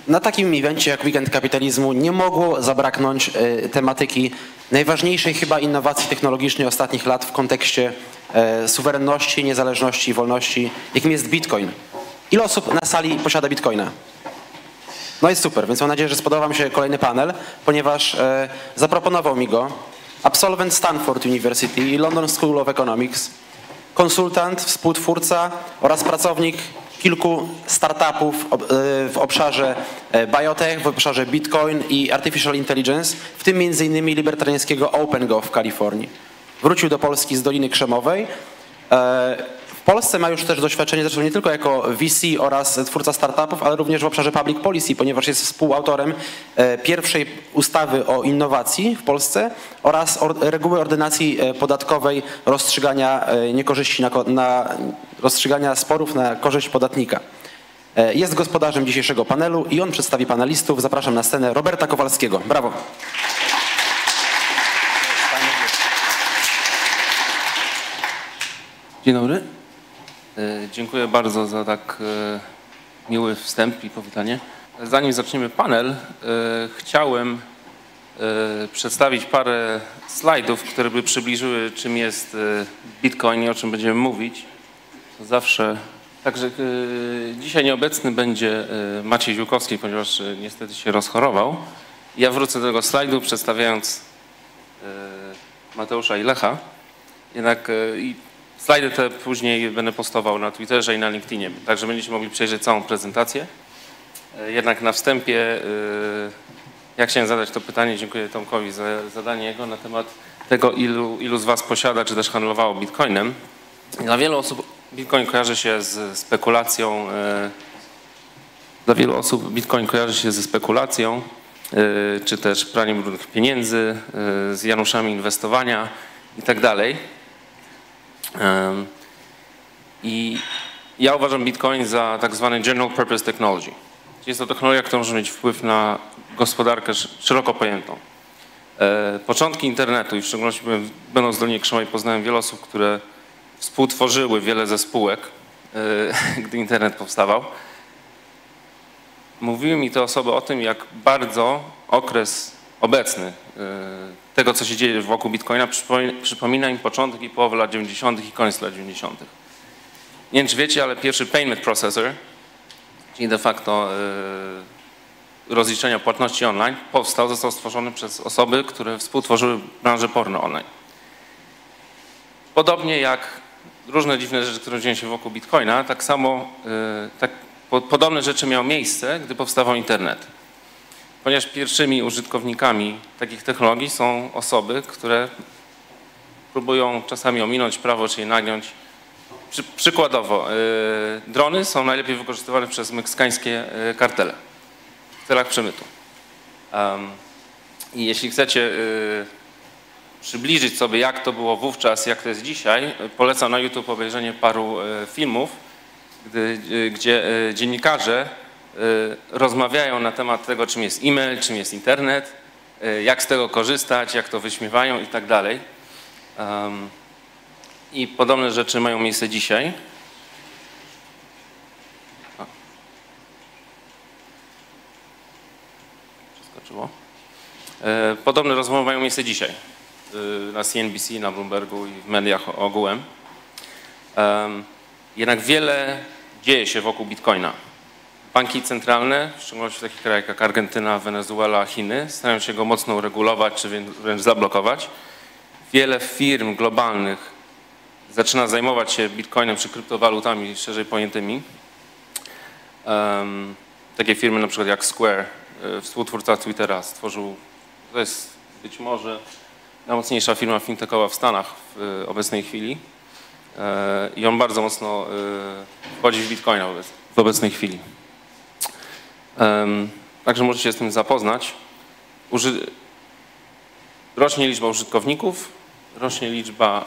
Na takim evencie jak Weekend Kapitalizmu nie mogło zabraknąć tematyki najważniejszej chyba innowacji technologicznej ostatnich lat w kontekście suwerenności, niezależności i wolności, jakim jest Bitcoin. Ile osób na sali posiada Bitcoina? No jest super, więc mam nadzieję, że spodoba mi się kolejny panel, ponieważ zaproponował mi go absolwent Stanford University i London School of Economics, konsultant, współtwórca oraz pracownik kilku startupów w obszarze biotech, w obszarze Bitcoin i Artificial Intelligence, w tym m.in. libertariańskiego OpenGo w Kalifornii. Wrócił do Polski z Doliny Krzemowej. W Polsce ma już też doświadczenie zresztą nie tylko jako VC oraz twórca startupów, ale również w obszarze public policy, ponieważ jest współautorem pierwszej ustawy o innowacji w Polsce oraz reguły ordynacji podatkowej rozstrzygania niekorzyści rozstrzygania sporów na korzyść podatnika. Jest gospodarzem dzisiejszego panelu i on przedstawi panelistów. Zapraszam na scenę Roberta Kowalskiego. Brawo. Dzień dobry. Dziękuję bardzo za tak miły wstęp i powitanie. Zanim zaczniemy panel, chciałem przedstawić parę slajdów, które by przybliżyły, czym jest Bitcoin i o czym będziemy mówić. To zawsze. Także dzisiaj nieobecny będzie Maciej Ziółkowski, ponieważ niestety się rozchorował. Ja wrócę do tego slajdu, przedstawiając Mateusza i Lecha. Jednak slajdy te później będę postował na Twitterze i na LinkedInie, także będziecie mogli przejrzeć całą prezentację. Jednak na wstępie ja chciałem zadać to pytanie, dziękuję Tomkowi za zadanie jego na temat tego, ilu z Was posiada czy też handlowało Bitcoinem. Dla wielu osób Bitcoin kojarzy się z spekulacją, czy też praniem brudnych pieniędzy, z Januszami inwestowania i tak dalej. I ja uważam Bitcoin za tak zwany general purpose technology. Jest to technologia, która może mieć wpływ na gospodarkę szeroko pojętą. Początki internetu i w szczególności będąc w Dolinie Krzemowej poznałem wiele osób, które współtworzyły wiele ze spółek, gdy internet powstawał. Mówiły mi te osoby o tym, jak bardzo okres obecny tego, co się dzieje wokół Bitcoina, przypomina im początek i połowę lat 90. i koniec lat 90. Nie wiem, czy wiecie, ale pierwszy payment processor, czyli de facto rozliczenia płatności online, został stworzony przez osoby, które współtworzyły branżę porno online. Podobnie jak różne dziwne rzeczy, które dzieją się wokół Bitcoina, tak samo podobne rzeczy miały miejsce, gdy powstawał internet. Ponieważ pierwszymi użytkownikami takich technologii są osoby, które próbują czasami ominąć prawo, czyli nagiąć. Przykładowo, drony są najlepiej wykorzystywane przez meksykańskie kartele w celach przemytu. I jeśli chcecie przybliżyć sobie, jak to było wówczas, jak to jest dzisiaj, polecam na YouTube obejrzenie paru filmów, gdzie dziennikarze rozmawiają na temat tego, czym jest e-mail, czym jest internet, jak z tego korzystać, jak to wyśmiewają i tak dalej. I podobne rzeczy mają miejsce dzisiaj. Przeskoczyło. Podobne rozmowy mają miejsce dzisiaj na CNBC, na Bloombergu i w mediach ogółem. Jednak wiele dzieje się wokół Bitcoina. Banki centralne, w szczególności w takich krajach jak Argentyna, Wenezuela, Chiny, starają się go mocno uregulować czy wręcz zablokować. Wiele firm globalnych zaczyna zajmować się Bitcoinem czy kryptowalutami szerzej pojętymi. Takie firmy na przykład jak Square, współtwórca Twittera, stworzył, to jest być może najmocniejsza firma fintechowa w Stanach w obecnej chwili. I on bardzo mocno wchodzi w Bitcoina w obecnej chwili. Także możecie się z tym zapoznać. Rośnie liczba użytkowników, rośnie liczba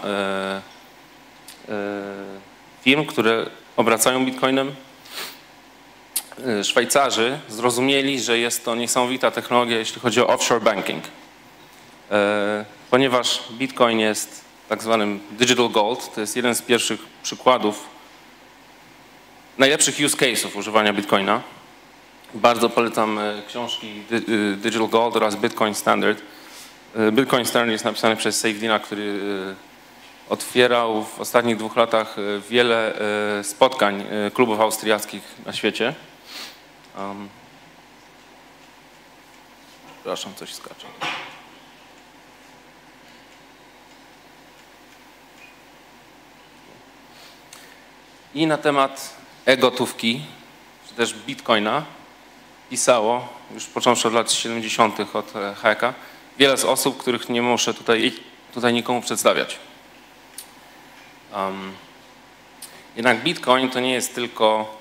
firm, które obracają Bitcoinem. Szwajcarzy zrozumieli, że jest to niesamowita technologia, jeśli chodzi o offshore banking. Ponieważ Bitcoin jest tak zwanym digital gold, to jest jeden z pierwszych przykładów najlepszych use case'ów używania Bitcoina. Bardzo polecam książki Digital Gold oraz Bitcoin Standard. Bitcoin Standard jest napisany przez Saifedeana, który otwierał w ostatnich 2 latach wiele spotkań klubów austriackich na świecie. Przepraszam, coś skacze. I na temat e-gotówki, czy też bitcoina pisało, już począwszy od lat 70. od Hayeka, wiele z osób, których nie muszę tutaj nikomu przedstawiać. Jednak bitcoin to nie jest tylko,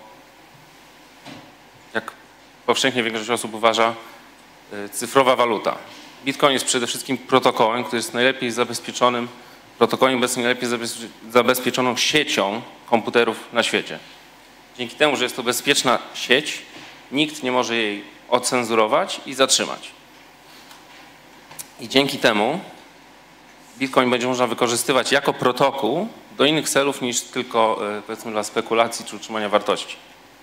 jak powszechnie większość osób uważa, cyfrowa waluta. Bitcoin jest przede wszystkim protokołem, który jest najlepiej zabezpieczonym protokołem, obecnie najlepiej zabezpieczoną siecią komputerów na świecie. Dzięki temu, że jest to bezpieczna sieć, nikt nie może jej ocenzurować i zatrzymać. I dzięki temu Bitcoin będzie można wykorzystywać jako protokół do innych celów niż tylko, powiedzmy, dla spekulacji czy utrzymania wartości.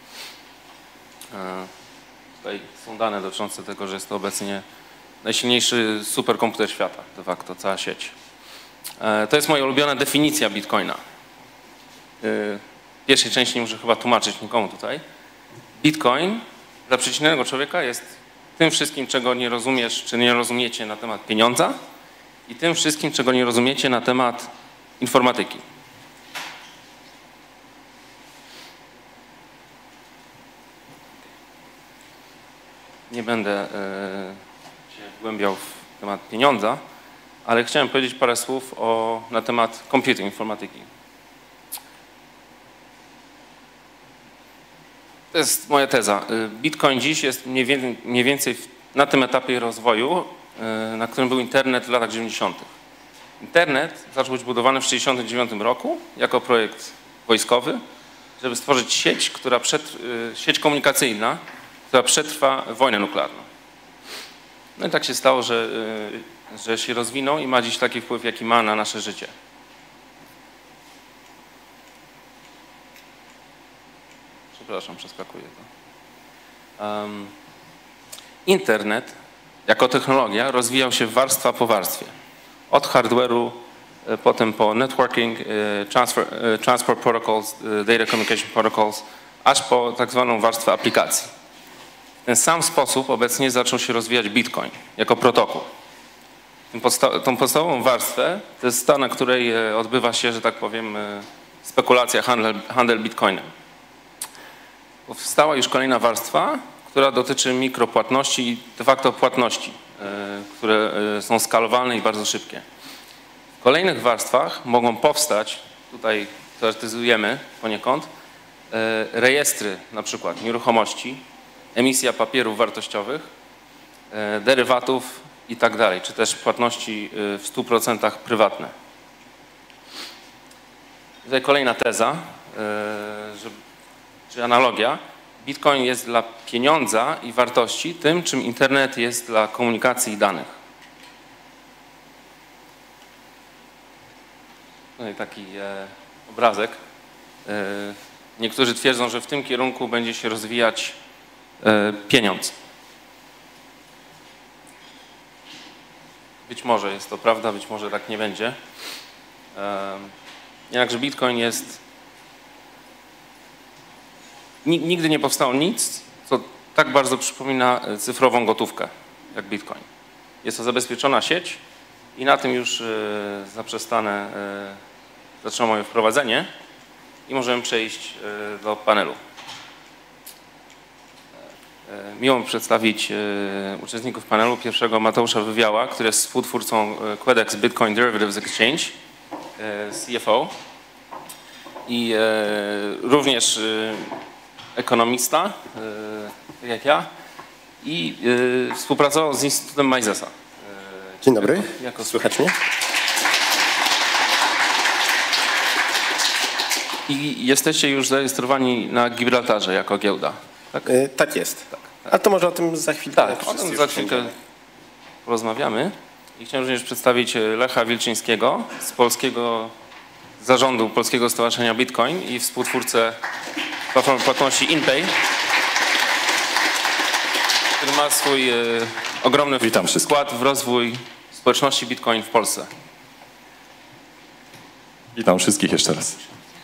Tutaj są dane dotyczące tego, że jest to obecnie najsilniejszy superkomputer świata, de facto cała sieć. To jest moja ulubiona definicja Bitcoina. W pierwszej części nie muszę chyba tłumaczyć nikomu tutaj. Bitcoin dla przeciętnego człowieka jest tym wszystkim, czego nie rozumiesz, czy nie rozumiecie na temat pieniądza i tym wszystkim, czego nie rozumiecie na temat informatyki. Nie będę się wgłębiał w temat pieniądza, ale chciałem powiedzieć parę słów na temat computing, informatyki. To jest moja teza. Bitcoin dziś jest mniej więcej na tym etapie rozwoju, na którym był internet w latach 90. Internet zaczął być budowany w 1969 roku jako projekt wojskowy, żeby stworzyć sieć, sieć komunikacyjna, która przetrwa wojnę nuklearną. No i tak się stało, że się rozwinął i ma dziś taki wpływ, jaki ma na nasze życie. Przepraszam, przeskakuję to. Internet jako technologia rozwijał się warstwa po warstwie. Od hardware'u, potem po networking, transport protocols, data communication protocols, aż po tak zwaną warstwę aplikacji. W ten sam sposób obecnie zaczął się rozwijać Bitcoin jako protokół. Tą podstawową warstwę to jest ta, na której odbywa się, że tak powiem, spekulacja, handel Bitcoinem. Powstała już kolejna warstwa, która dotyczy mikropłatności i de facto płatności, które są skalowalne i bardzo szybkie. W kolejnych warstwach mogą powstać, tutaj teoretyzujemy poniekąd, rejestry, na przykład nieruchomości, emisja papierów wartościowych, derywatów i tak dalej, czy też płatności w 100% prywatne. Tutaj kolejna teza, czy analogia. Bitcoin jest dla pieniądza i wartości tym, czym internet jest dla komunikacji i danych. Tutaj taki obrazek. Niektórzy twierdzą, że w tym kierunku będzie się rozwijać pieniądz. Być może jest to prawda, być może tak nie będzie. Jednakże Bitcoin jest... Nigdy nie powstało nic, co tak bardzo przypomina cyfrową gotówkę, jak Bitcoin. Jest to zabezpieczona sieć i na tym już zaczęło moje wprowadzenie i możemy przejść do panelu. Miło mi przedstawić uczestników panelu. Pierwszego Mateusza Wywiała, który jest współtwórcą Quedex Bitcoin Derivatives Exchange, CFO i również ekonomista, tak jak ja, i współpracował z Instytutem Misesa. Dzień dobry, słychać mnie? I jesteście już zarejestrowani na Gibraltarze jako giełda, tak? Tak jest. Tak. A to może o tym za chwilkę. Tak, o tym za chwilkę porozmawiamy. I chciałem również przedstawić Lecha Wilczyńskiego z polskiego zarządu Polskiego Stowarzyszenia Bitcoin i współtwórcę platformy płatności InPay. który ma swój ogromny wkład w rozwój społeczności Bitcoin w Polsce. Witam wszystkich jeszcze raz.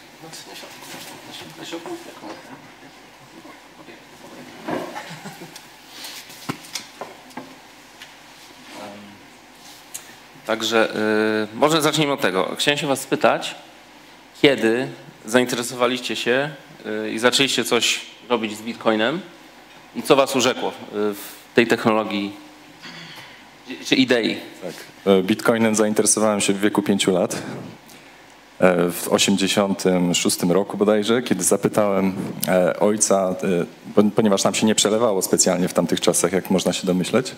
Także może zacznijmy od tego. Chciałem się was spytać, kiedy zainteresowaliście się i zaczęliście coś robić z Bitcoinem i co was urzekło w tej technologii czy idei? Tak. Bitcoinem zainteresowałem się w wieku 5 lat. W 1986 roku bodajże, kiedy zapytałem ojca, ponieważ nam się nie przelewało specjalnie w tamtych czasach, jak można się domyśleć,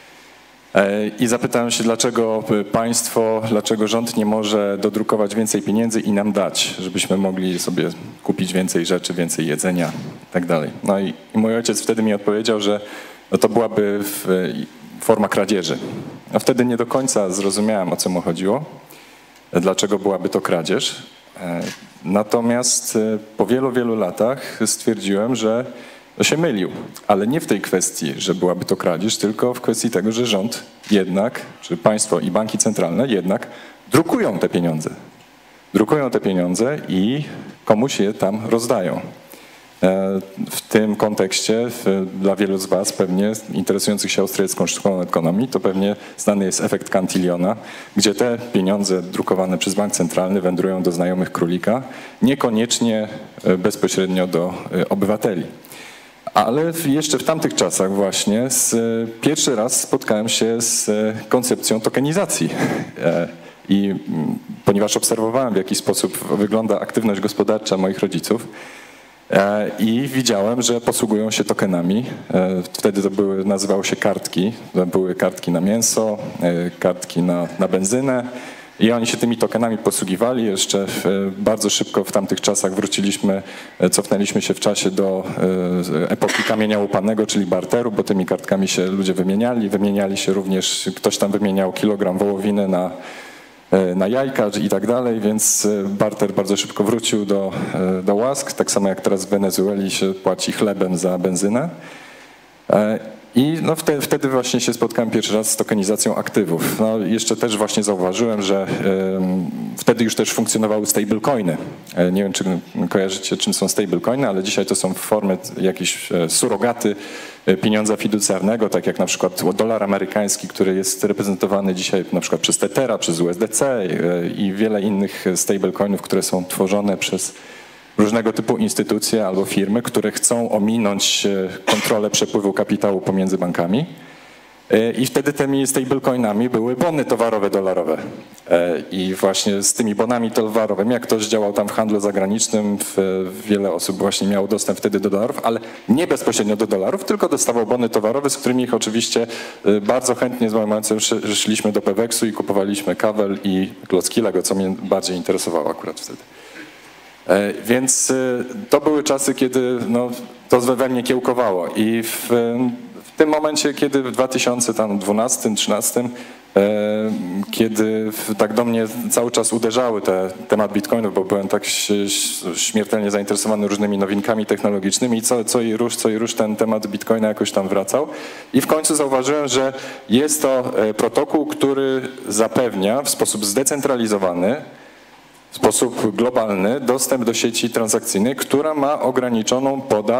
i zapytałem się, dlaczego państwo, dlaczego rząd nie może dodrukować więcej pieniędzy i nam dać, żebyśmy mogli sobie kupić więcej rzeczy, więcej jedzenia i tak dalej. No i mój ojciec wtedy mi odpowiedział, że no to byłaby forma kradzieży. A wtedy nie do końca zrozumiałem, o co mu chodziło, dlaczego byłaby to kradzież. Natomiast po wielu, wielu latach stwierdziłem, że się mylił, ale nie w tej kwestii, że byłaby to kradzież, tylko w kwestii tego, że rząd jednak, czy państwo i banki centralne jednak drukują te pieniądze. Drukują te pieniądze i komuś je tam rozdają. W tym kontekście dla wielu z was pewnie interesujących się austriacką szkołą ekonomii to pewnie znany jest efekt Cantillona, gdzie te pieniądze drukowane przez bank centralny wędrują do znajomych królika, niekoniecznie bezpośrednio do obywateli. Ale jeszcze w tamtych czasach właśnie pierwszy raz spotkałem się z koncepcją tokenizacji. I ponieważ obserwowałem, w jaki sposób wygląda aktywność gospodarcza moich rodziców i widziałem, że posługują się tokenami. Wtedy to nazywało się kartki. To były kartki na mięso, kartki na benzynę. I oni się tymi tokenami posługiwali. Jeszcze bardzo szybko w tamtych czasach cofnęliśmy się w czasie do epoki kamienia łupanego, czyli barteru, bo tymi kartkami się ludzie wymieniali. Wymieniali się również, ktoś tam wymieniał kilogram wołowiny na jajka i tak dalej, więc barter bardzo szybko wrócił do łask, tak samo jak teraz w Wenezueli się płaci chlebem za benzynę. I no wtedy właśnie się spotkałem pierwszy raz z tokenizacją aktywów. No jeszcze też właśnie zauważyłem, że wtedy już też funkcjonowały stablecoiny. Nie wiem, czy kojarzycie, czym są stablecoiny, ale dzisiaj to są formy jakieś surogaty pieniądza fiducjarnego, tak jak na przykład dolar amerykański, który jest reprezentowany dzisiaj na przykład przez Tethera, przez USDC i wiele innych stablecoinów, które są tworzone przez różnego typu instytucje albo firmy, które chcą ominąć kontrolę przepływu kapitału pomiędzy bankami. I wtedy tymi stablecoinami były bony towarowe dolarowe. I właśnie z tymi bonami towarowymi, jak ktoś działał tam w handlu zagranicznym, wiele osób właśnie miało dostęp wtedy do dolarów, ale nie bezpośrednio do dolarów, tylko dostawał bony towarowe, z którymi ich oczywiście bardzo chętnie z moim ojcem szliśmy do Peweksu i kupowaliśmy kawel i klocki Lego, co mnie bardziej interesowało akurat wtedy. Więc to były czasy, kiedy no, to we mnie kiełkowało i w tym momencie, kiedy w 2012-2013, kiedy tak do mnie cały czas uderzały temat bitcoinów, bo byłem tak śmiertelnie zainteresowany różnymi nowinkami technologicznymi i co i róż ten temat bitcoina jakoś tam wracał i w końcu zauważyłem, że jest to protokół, który zapewnia w sposób zdecentralizowany, w sposób globalny dostęp do sieci transakcyjnej, która ma ograniczoną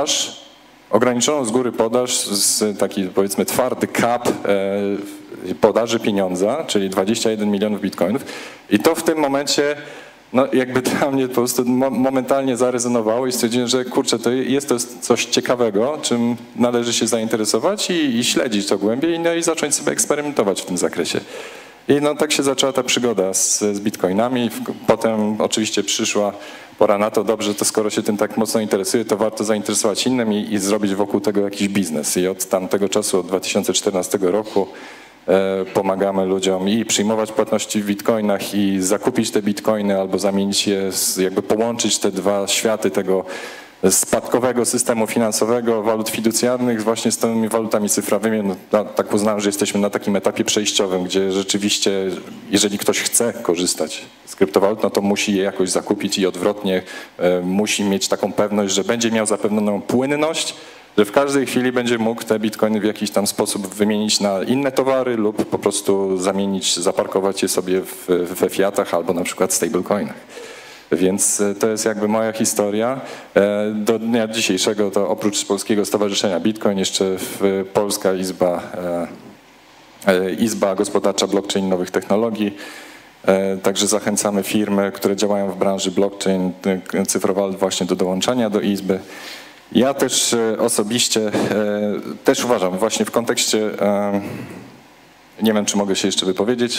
z góry podaż z taki powiedzmy twardy cap podaży pieniądza, czyli 21 milionów bitcoinów. I to w tym momencie no jakby dla mnie po prostu momentalnie zarezonowało i stwierdziłem, że kurczę, jest to coś ciekawego, czym należy się zainteresować i śledzić to głębiej no i zacząć sobie eksperymentować w tym zakresie. I no tak się zaczęła ta przygoda z bitcoinami. Potem oczywiście przyszła pora na to, dobrze, to skoro się tym tak mocno interesuje, to warto zainteresować innym i zrobić wokół tego jakiś biznes. I od tamtego czasu, od 2014 roku pomagamy ludziom i przyjmować płatności w bitcoinach i zakupić te bitcoiny albo zamienić je, jakby połączyć te dwa światy tego spadkowego systemu finansowego, walut fiducjarnych właśnie z tymi walutami cyfrowymi. No, tak uznałem, że jesteśmy na takim etapie przejściowym, gdzie rzeczywiście, jeżeli ktoś chce korzystać z kryptowalut, no to musi je jakoś zakupić i odwrotnie musi mieć taką pewność, że będzie miał zapewnioną płynność że w każdej chwili będzie mógł te bitcoiny w jakiś tam sposób wymienić na inne towary lub po prostu zamienić, zaparkować je sobie we fiatach albo na przykład stablecoinach. Więc to jest jakby moja historia. Do dnia dzisiejszego to oprócz Polskiego Stowarzyszenia Bitcoin jeszcze Polska Izba Gospodarcza Blockchain Nowych Technologii. Także zachęcamy firmy, które działają w branży blockchain, cyfrowa właśnie do dołączania do Izby. Ja też osobiście też uważam właśnie w kontekście, nie wiem czy mogę się jeszcze wypowiedzieć,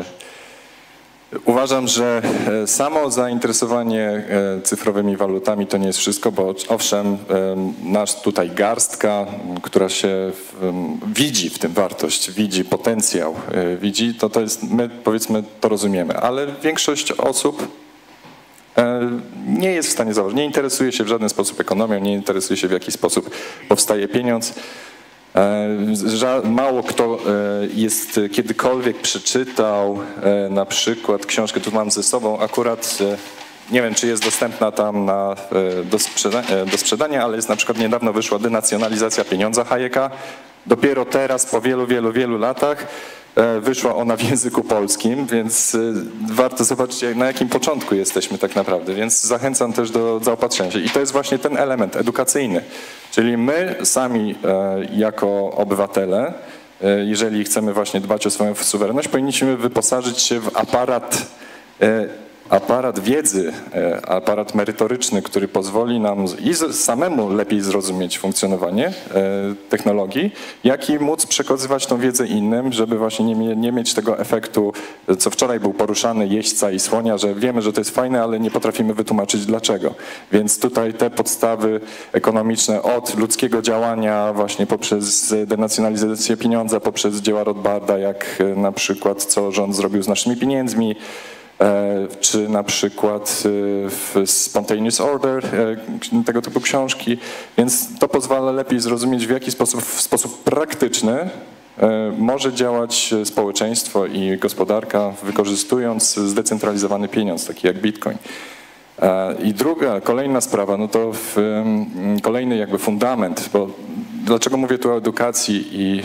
uważam, że samo zainteresowanie cyfrowymi walutami to nie jest wszystko, bo owszem, nasz tutaj garstka, która się widzi w tym wartość, widzi potencjał, widzi, to jest, my powiedzmy to rozumiemy, ale większość osób nie jest w stanie założyć, nie interesuje się w żaden sposób ekonomią, nie interesuje się w jaki sposób powstaje pieniądz. Mało kto jest kiedykolwiek przeczytał na przykład książkę, tu mam ze sobą akurat, nie wiem czy jest dostępna tam do sprzedania, ale jest na przykład niedawno wyszła Denacjonalizacja pieniądza Hayeka. Dopiero teraz po wielu latach wyszła ona w języku polskim, więc warto zobaczyć na jakim początku jesteśmy tak naprawdę, więc zachęcam też do zaopatrzenia się. I to jest właśnie ten element edukacyjny, czyli my sami jako obywatele, jeżeli chcemy właśnie dbać o swoją suwerenność, powinniśmy wyposażyć się w aparat wiedzy, aparat merytoryczny, który pozwoli nam i samemu lepiej zrozumieć funkcjonowanie technologii, jak i móc przekazywać tą wiedzę innym, żeby właśnie nie mieć tego efektu, co wczoraj był poruszany, jeźdźca i słonia, że wiemy, że to jest fajne, ale nie potrafimy wytłumaczyć dlaczego. Więc tutaj te podstawy ekonomiczne od ludzkiego działania właśnie poprzez denacjonalizację pieniądza, poprzez dzieła Rothbarda, jak na przykład co rząd zrobił z naszymi pieniędzmi, czy na przykład w Spontaneous Order, tego typu książki, więc to pozwala lepiej zrozumieć w jaki sposób, w sposób praktyczny może działać społeczeństwo i gospodarka, wykorzystując zdecentralizowany pieniądz, taki jak Bitcoin. I kolejna sprawa, no to kolejny jakby fundament, bo dlaczego mówię tu o edukacji i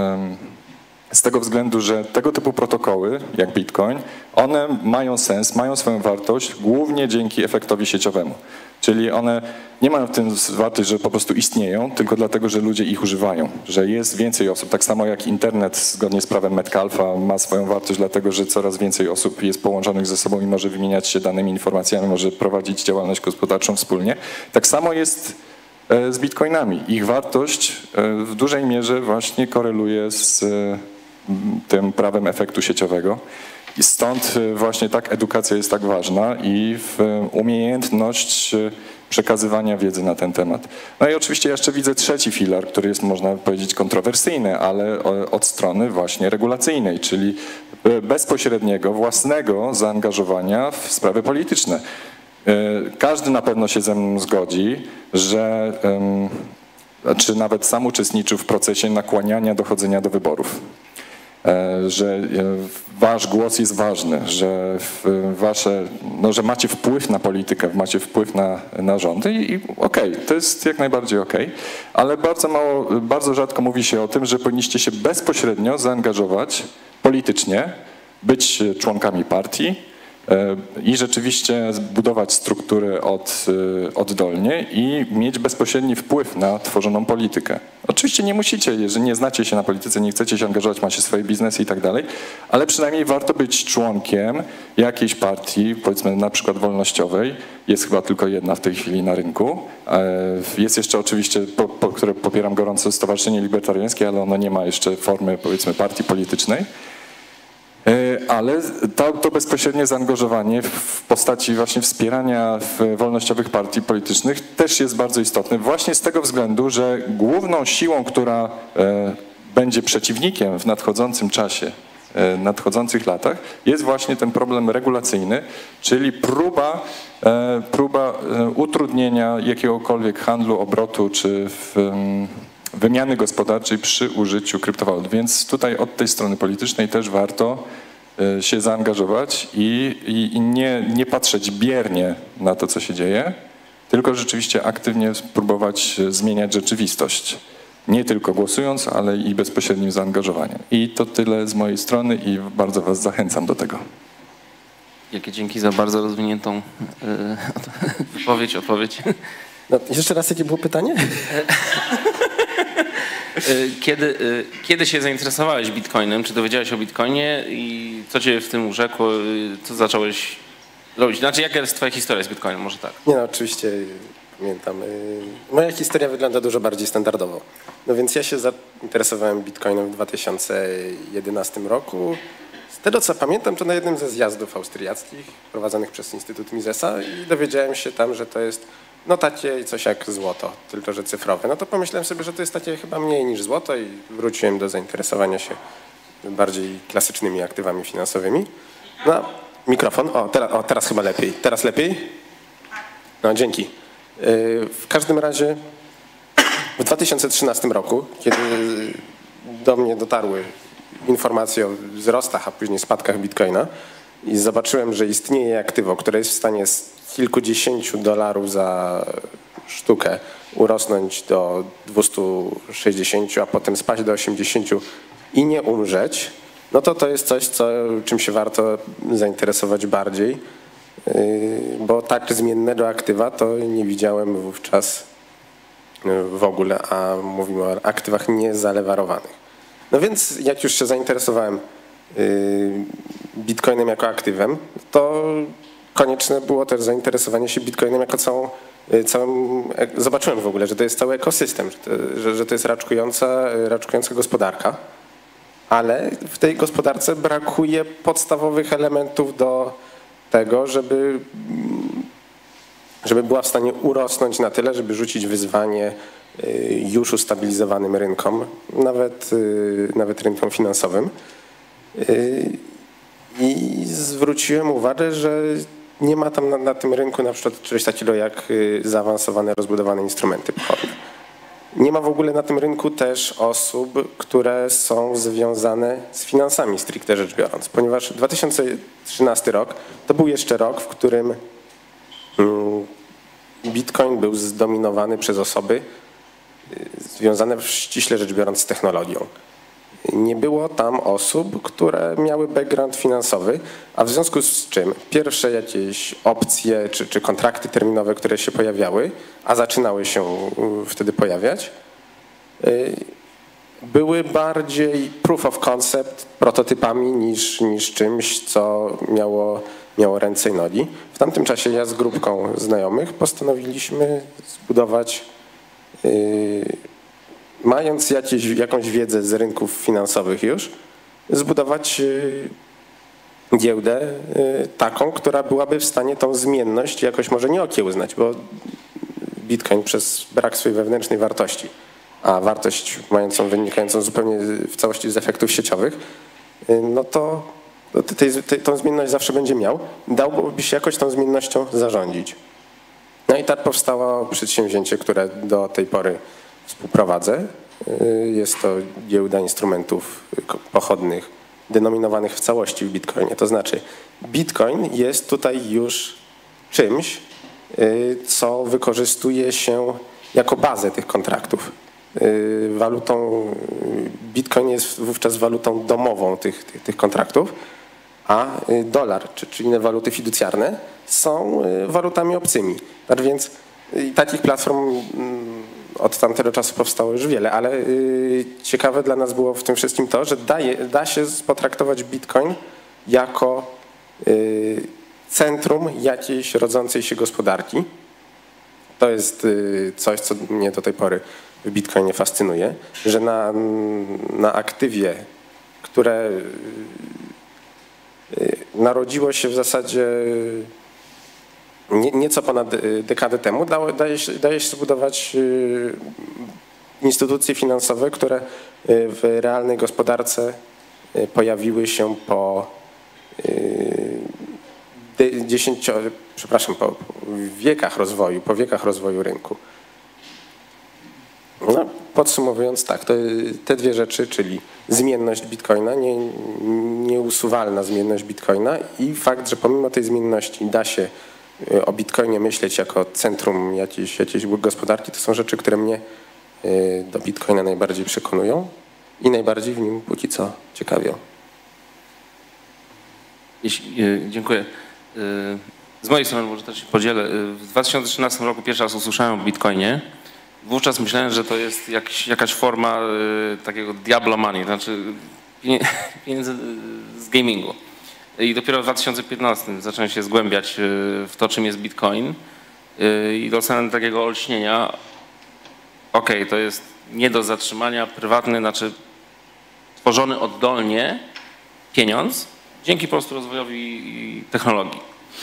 z tego względu, że tego typu protokoły, jak Bitcoin, one mają sens, mają swoją wartość głównie dzięki efektowi sieciowemu. Czyli one nie mają w tym wartość, że po prostu istnieją, tylko dlatego, że ludzie ich używają, że jest więcej osób. Tak samo jak internet zgodnie z prawem Metcalfa ma swoją wartość, dlatego że coraz więcej osób jest połączonych ze sobą i może wymieniać się danymi informacjami, może prowadzić działalność gospodarczą wspólnie. Tak samo jest z Bitcoinami. Ich wartość w dużej mierze właśnie koreluje z tym prawem efektu sieciowego. I stąd właśnie tak edukacja jest tak ważna i umiejętność przekazywania wiedzy na ten temat. No i oczywiście jeszcze widzę trzeci filar, który jest, można powiedzieć, kontrowersyjny, ale od strony właśnie regulacyjnej, czyli bezpośredniego, własnego zaangażowania w sprawy polityczne. Każdy na pewno się ze mną zgodzi, że czy nawet sam uczestniczył w procesie nakłaniania dochodzenia do wyborów. Że wasz głos jest ważny, że że macie wpływ na politykę, macie wpływ na rządy i okej, to jest jak najbardziej okej, ale bardzo rzadko mówi się o tym, że powinniście się bezpośrednio zaangażować politycznie, być członkami partii i rzeczywiście zbudować struktury oddolnie i mieć bezpośredni wpływ na tworzoną politykę. Oczywiście nie musicie, jeżeli nie znacie się na polityce, nie chcecie się angażować, macie swoje biznesy i tak dalej, ale przynajmniej warto być członkiem jakiejś partii, powiedzmy na przykład wolnościowej, jest chyba tylko jedna w tej chwili na rynku. Jest jeszcze oczywiście, które popieram gorąco, Stowarzyszenie Libertariańskie, ale ono nie ma jeszcze formy, powiedzmy, partii politycznej. Ale to bezpośrednie zaangażowanie w postaci właśnie wspierania wolnościowych partii politycznych też jest bardzo istotne. Właśnie z tego względu, że główną siłą, która będzie przeciwnikiem w nadchodzącym czasie, nadchodzących latach, jest właśnie ten problem regulacyjny, czyli próba utrudnienia jakiegokolwiek handlu, obrotu czy wymiany gospodarczej przy użyciu kryptowalut. Więc tutaj od tej strony politycznej też warto się zaangażować i nie patrzeć biernie na to, co się dzieje, tylko rzeczywiście aktywnie spróbować zmieniać rzeczywistość. Nie tylko głosując, ale i bezpośrednim zaangażowaniem. I to tyle z mojej strony i bardzo Was zachęcam do tego. Wielkie dzięki za bardzo rozwiniętą odpowiedź. No, jeszcze raz, jakie było pytanie? Kiedy się zainteresowałeś Bitcoinem? Czy dowiedziałeś o Bitcoinie i co cię w tym urzekło? Co zacząłeś robić? Znaczy, jaka jest twoja historia z Bitcoinem? Może tak? Nie no, oczywiście pamiętam. Moja historia wygląda dużo bardziej standardowo. No więc ja się zainteresowałem Bitcoinem w 2011 roku. Z tego co pamiętam, to na jednym ze zjazdów austriackich prowadzonych przez Instytut Misesa i dowiedziałem się tam, że to jest no takie coś jak złoto, tylko że cyfrowe. No to pomyślałem sobie, że to jest takie chyba mniej niż złoto i wróciłem do zainteresowania się bardziej klasycznymi aktywami finansowymi. No, mikrofon. Teraz chyba lepiej. Teraz lepiej? No, dzięki. W każdym razie w 2013 roku, kiedy do mnie dotarły informacje o wzrostach, a później spadkach Bitcoina i zobaczyłem, że istnieje aktywo, które jest w stanie z kilkudziesięciu dolarów za sztukę urosnąć do 260, a potem spaść do 80 i nie umrzeć, no to jest coś, czym się warto zainteresować bardziej, bo tak zmiennego aktywa to nie widziałem wówczas w ogóle, a mówimy o aktywach niezalewarowanych. No więc jak już się zainteresowałem Bitcoinem jako aktywem, to konieczne było też zainteresowanie się Bitcoinem jako zobaczyłem w ogóle, że to jest cały ekosystem, że to jest raczkująca gospodarka, ale w tej gospodarce brakuje podstawowych elementów do tego, żeby była w stanie urosnąć na tyle, żeby rzucić wyzwanie już ustabilizowanym rynkom, nawet rynkom finansowym. I zwróciłem uwagę, że nie ma tam na tym rynku na przykład czegoś takiego jak zaawansowane, rozbudowane instrumenty pochodne. Nie ma w ogóle na tym rynku też osób, które są związane z finansami, stricte rzecz biorąc, ponieważ 2013 rok to był jeszcze rok, w którym Bitcoin był zdominowany przez osoby związane ściśle rzecz biorąc z technologią. Nie było tam osób, które miały background finansowy, a w związku z czym pierwsze jakieś opcje czy kontrakty terminowe, które się pojawiały, a zaczynały się wtedy pojawiać, były bardziej proof of concept, prototypami niż czymś, co miało ręce i nogi. W tamtym czasie ja z grupką znajomych postanowiliśmy zbudować, mając jakąś wiedzę z rynków finansowych już, zbudować giełdę taką, która byłaby w stanie tą zmienność jakoś może nie okiełznać, bo Bitcoin przez brak swojej wewnętrznej wartości, a wartość wynikającą zupełnie w całości z efektów sieciowych, no to tą zmienność zawsze będzie miał. Dałoby się jakoś tą zmiennością zarządzić. No i tak powstało przedsięwzięcie, które do tej pory współprowadzę. Jest to giełda instrumentów pochodnych denominowanych w całości w Bitcoinie. To znaczy Bitcoin jest tutaj już czymś, co wykorzystuje się jako bazę tych kontraktów. Bitcoin jest wówczas walutą domową tych kontraktów, a dolar czy inne waluty fiducjarne są walutami obcymi. Tak więc takich platform od tamtego czasu powstało już wiele, ale ciekawe dla nas było w tym wszystkim to, że da się potraktować Bitcoin jako centrum jakiejś rodzącej się gospodarki. To jest coś, co mnie do tej pory w Bitcoinie fascynuje, że na aktywie, które narodziło się w zasadzie nieco ponad dekadę temu, daje się zbudować instytucje finansowe, które w realnej gospodarce pojawiły się po wiekach rozwoju rynku. No, podsumowując tak, te dwie rzeczy, czyli zmienność Bitcoina, nieusuwalna zmienność Bitcoina i fakt, że pomimo tej zmienności da się o Bitcoinie myśleć jako centrum jakiejś gospodarki, to są rzeczy, które mnie do Bitcoina najbardziej przekonują i najbardziej w nim póki co ciekawią. Dziękuję. Z mojej strony może też się podzielę. W 2013 roku pierwszy raz usłyszałem o Bitcoinie. Wówczas myślałem, że to jest jakaś forma takiego Diablo Money, znaczy pieniędzy z gamingu. I dopiero w 2015 zacząłem się zgłębiać w to, czym jest Bitcoin i dostałem takiego olśnienia. Okej, to jest nie do zatrzymania, prywatny, znaczy tworzony oddolnie pieniądz dzięki po prostu rozwojowi technologii.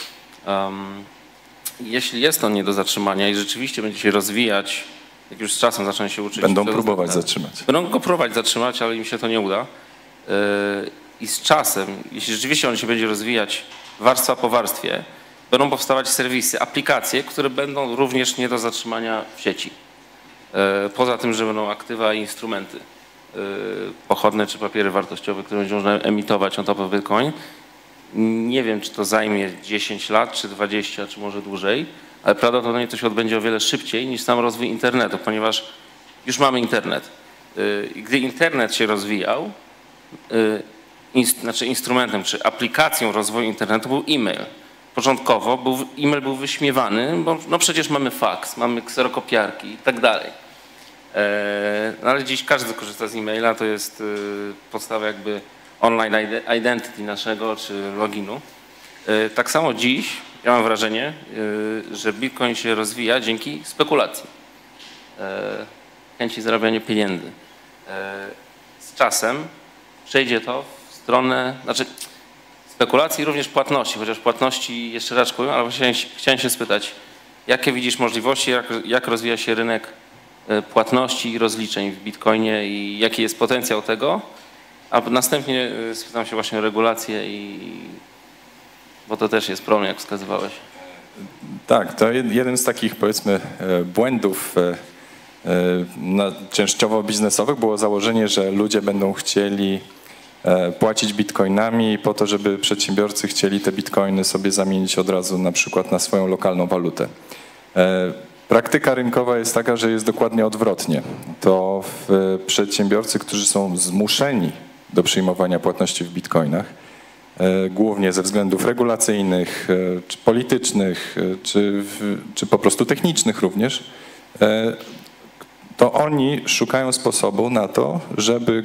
Jeśli jest to nie do zatrzymania i rzeczywiście będzie się rozwijać, jak już z czasem zaczną się uczyć. Będą próbować zatrzymać. Będą go próbować zatrzymać, ale im się to nie uda. I z czasem, jeśli rzeczywiście on się będzie rozwijać warstwa po warstwie, będą powstawać serwisy, aplikacje, które będą również nie do zatrzymania w sieci. Poza tym, że będą aktywa i instrumenty pochodne czy papiery wartościowe, które będzie można emitować on top of Bitcoin. Nie wiem, czy to zajmie 10 lat, czy 20, czy może dłużej, ale prawdopodobnie to się odbędzie o wiele szybciej niż sam rozwój internetu, ponieważ już mamy internet. Gdy internet się rozwijał, znaczy instrumentem czy aplikacją rozwoju internetu był e-mail. Początkowo e-mail był wyśmiewany, bo no przecież mamy faks, mamy kserokopiarki i tak dalej. No ale dziś każdy korzysta z e-maila, to jest podstawa jakby online identity naszego czy loginu. Tak samo dziś ja mam wrażenie, że Bitcoin się rozwija dzięki spekulacji, chęci zarabiania pieniędzy. Z czasem przejdzie to w stronę, znaczy spekulacji również płatności, chociaż płatności jeszcze raczkują, ale właśnie chciałem się spytać, jakie widzisz możliwości, jak rozwija się rynek płatności i rozliczeń w Bitcoinie i jaki jest potencjał tego, a następnie spytam się właśnie o regulacje, bo to też jest problem, jak wskazywałeś. Tak, to jeden z takich powiedzmy błędów częściowo biznesowych było założenie, że ludzie będą chcieli płacić bitcoinami po to, żeby przedsiębiorcy chcieli te bitcoiny sobie zamienić od razu na przykład na swoją lokalną walutę. Praktyka rynkowa jest taka, że jest dokładnie odwrotnie. To przedsiębiorcy, którzy są zmuszeni do przyjmowania płatności w bitcoinach, głównie ze względów regulacyjnych, czy politycznych, czy po prostu technicznych również, to oni szukają sposobu na to, żeby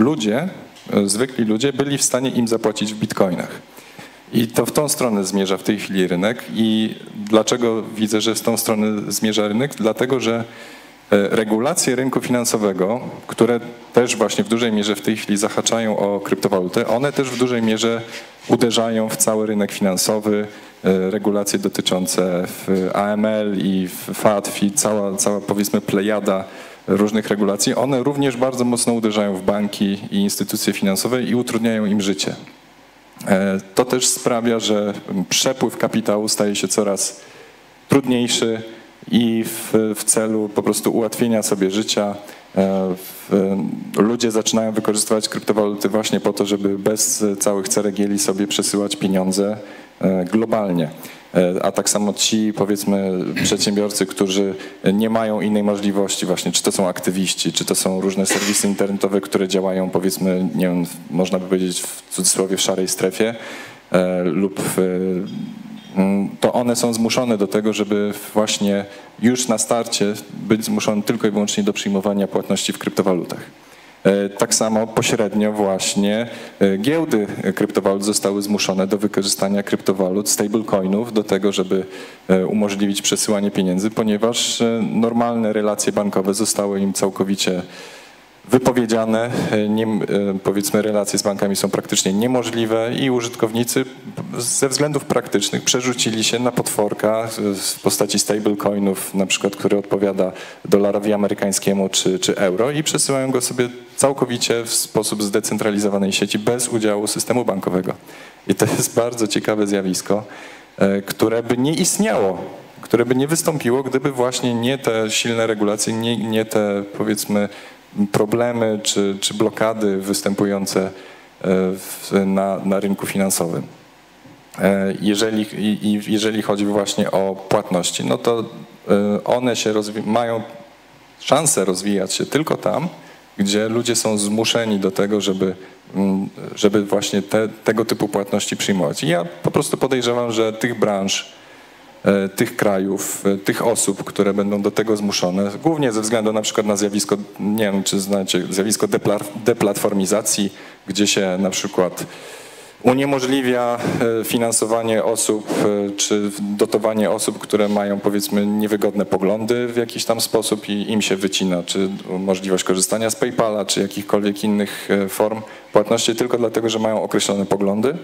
zwykli ludzie byli w stanie im zapłacić w bitcoinach. I to w tą stronę zmierza w tej chwili rynek. I dlaczego widzę, że w tą stronę zmierza rynek? Dlatego, że regulacje rynku finansowego, które też właśnie w dużej mierze w tej chwili zahaczają o kryptowalutę, one też w dużej mierze uderzają w cały rynek finansowy. Regulacje dotyczące AML i FATF i cała powiedzmy plejada różnych regulacji, one również bardzo mocno uderzają w banki i instytucje finansowe i utrudniają im życie. To też sprawia, że przepływ kapitału staje się coraz trudniejszy i w celu po prostu ułatwienia sobie życia ludzie zaczynają wykorzystywać kryptowaluty właśnie po to, żeby bez całych ceregieli sobie przesyłać pieniądze globalnie. A tak samo ci, powiedzmy, przedsiębiorcy, którzy nie mają innej możliwości właśnie, czy to są aktywiści, czy to są różne serwisy internetowe, które działają, powiedzmy, nie wiem, można by powiedzieć w cudzysłowie w szarej strefie lub to one są zmuszone do tego, żeby właśnie już na starcie być zmuszone tylko i wyłącznie do przyjmowania płatności w kryptowalutach. Tak samo pośrednio właśnie giełdy kryptowalut zostały zmuszone do wykorzystania kryptowalut, stablecoinów do tego, żeby umożliwić przesyłanie pieniędzy, ponieważ normalne relacje bankowe zostały im całkowicie wypowiedziane. Powiedzmy, relacje z bankami są praktycznie niemożliwe i użytkownicy ze względów praktycznych przerzucili się na potworka w postaci stablecoinów, na przykład, który odpowiada dolarowi amerykańskiemu czy euro i przesyłają go sobie całkowicie w sposób zdecentralizowanej sieci bez udziału systemu bankowego. I to jest bardzo ciekawe zjawisko, które by nie istniało, które by nie wystąpiło, gdyby właśnie nie te silne regulacje, nie te, powiedzmy, problemy czy blokady występujące na rynku finansowym. Jeżeli chodzi właśnie o płatności, no to one mają szansę rozwijać się tylko tam, gdzie ludzie są zmuszeni do tego, żeby właśnie tego typu płatności przyjmować. I ja po prostu podejrzewam, że tych branż, tych krajów, tych osób, które będą do tego zmuszone, głównie ze względu na przykład na zjawisko, nie wiem czy znacie, zjawisko deplatformizacji, gdzie się na przykład uniemożliwia finansowanie osób czy dotowanie osób, które mają powiedzmy niewygodne poglądy w jakiś tam sposób i im się wycina, czy możliwość korzystania z PayPala, czy jakichkolwiek innych form płatności tylko dlatego, że mają określone poglądy.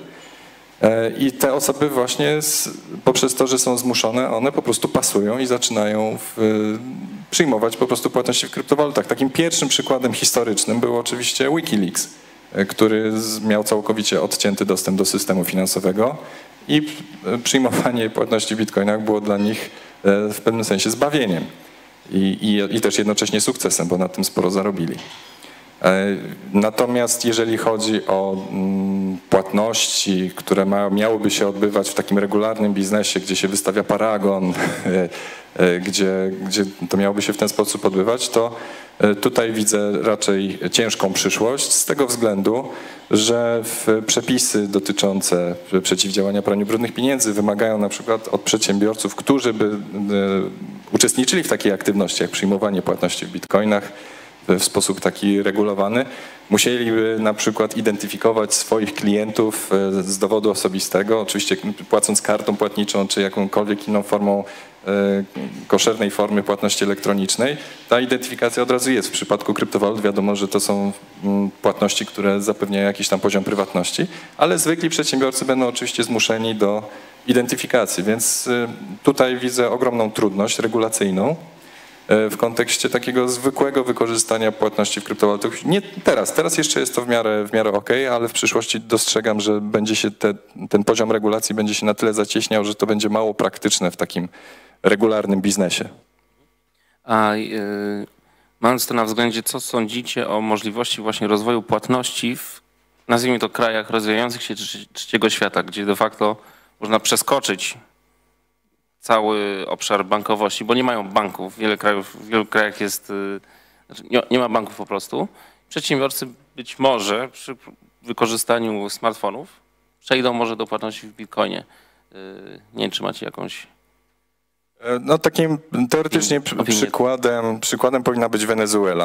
I te osoby właśnie poprzez to, że są zmuszone, one po prostu pasują i zaczynają przyjmować po prostu płatności w kryptowalutach. Takim pierwszym przykładem historycznym był oczywiście Wikileaks, który miał całkowicie odcięty dostęp do systemu finansowego i przyjmowanie płatności w bitcoinach było dla nich w pewnym sensie zbawieniem i też jednocześnie sukcesem, bo na tym sporo zarobili. Natomiast jeżeli chodzi o płatności, które miałyby się odbywać w takim regularnym biznesie, gdzie się wystawia paragon, gdzie to miałoby się w ten sposób odbywać, to tutaj widzę raczej ciężką przyszłość z tego względu, że przepisy dotyczące przeciwdziałania praniu brudnych pieniędzy wymagają na przykład od przedsiębiorców, którzy by uczestniczyli w takiej aktywności jak przyjmowanie płatności w bitcoinach, w sposób taki regulowany, musieliby na przykład identyfikować swoich klientów z dowodu osobistego, oczywiście płacąc kartą płatniczą czy jakąkolwiek inną formą koszernej formy płatności elektronicznej. Ta identyfikacja od razu jest. W przypadku kryptowalut wiadomo, że to są płatności, które zapewniają jakiś tam poziom prywatności, ale zwykli przedsiębiorcy będą oczywiście zmuszeni do identyfikacji, więc tutaj widzę ogromną trudność regulacyjną w kontekście takiego zwykłego wykorzystania płatności w kryptowalutach. Nie teraz jeszcze jest to w miarę okej, ale w przyszłości dostrzegam, że będzie się ten poziom regulacji będzie się na tyle zacieśniał, że to będzie mało praktyczne w takim regularnym biznesie. A mając to na względzie, co sądzicie o możliwości właśnie rozwoju płatności w, nazwijmy to, krajach rozwijających się trzeciego świata, gdzie de facto można przeskoczyć cały obszar bankowości, bo nie mają banków. W wielu krajach jest, nie ma banków po prostu. Przedsiębiorcy być może przy wykorzystaniu smartfonów przejdą może do płatności w bitcoinie. Nie wiem, czy macie jakąś... No takim teoretycznie przykładem powinna być Wenezuela,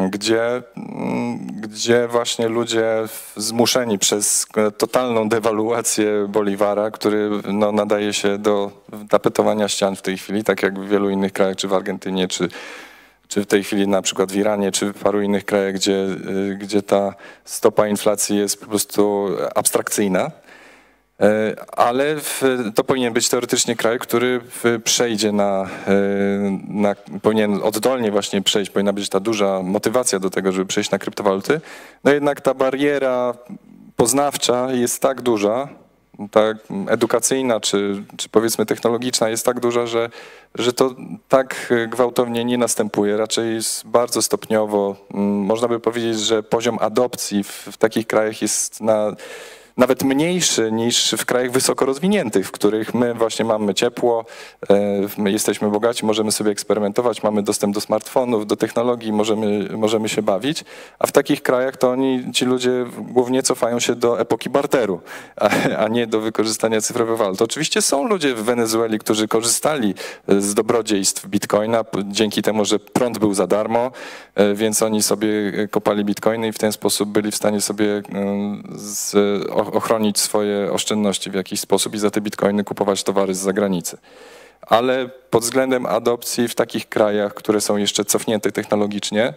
gdzie właśnie ludzie zmuszeni przez totalną dewaluację boliwara, który no, nadaje się do tapetowania ścian w tej chwili, tak jak w wielu innych krajach, czy w Argentynie, czy w tej chwili na przykład w Iranie, czy w paru innych krajach, gdzie ta stopa inflacji jest po prostu abstrakcyjna. Ale to powinien być teoretycznie kraj, który przejdzie powinien oddolnie właśnie przejść, powinna być ta duża motywacja do tego, żeby przejść na kryptowaluty. No jednak ta bariera poznawcza jest tak duża, tak edukacyjna czy powiedzmy technologiczna jest tak duża, że to tak gwałtownie nie następuje, raczej jest bardzo stopniowo. Można by powiedzieć, że poziom adopcji w takich krajach jest nawet mniejszy niż w krajach wysoko rozwiniętych, w których my właśnie mamy ciepło, jesteśmy bogaci, możemy sobie eksperymentować, mamy dostęp do smartfonów, do technologii, możemy się bawić, a w takich krajach to ci ludzie głównie cofają się do epoki barteru, a nie do wykorzystania cyfrowych walut. Oczywiście są ludzie w Wenezueli, którzy korzystali z dobrodziejstw bitcoina dzięki temu, że prąd był za darmo, więc oni sobie kopali bitcoiny i w ten sposób byli w stanie sobie ochronić swoje oszczędności w jakiś sposób i za te bitcoiny kupować towary z zagranicy. Ale pod względem adopcji w takich krajach, które są jeszcze cofnięte technologicznie,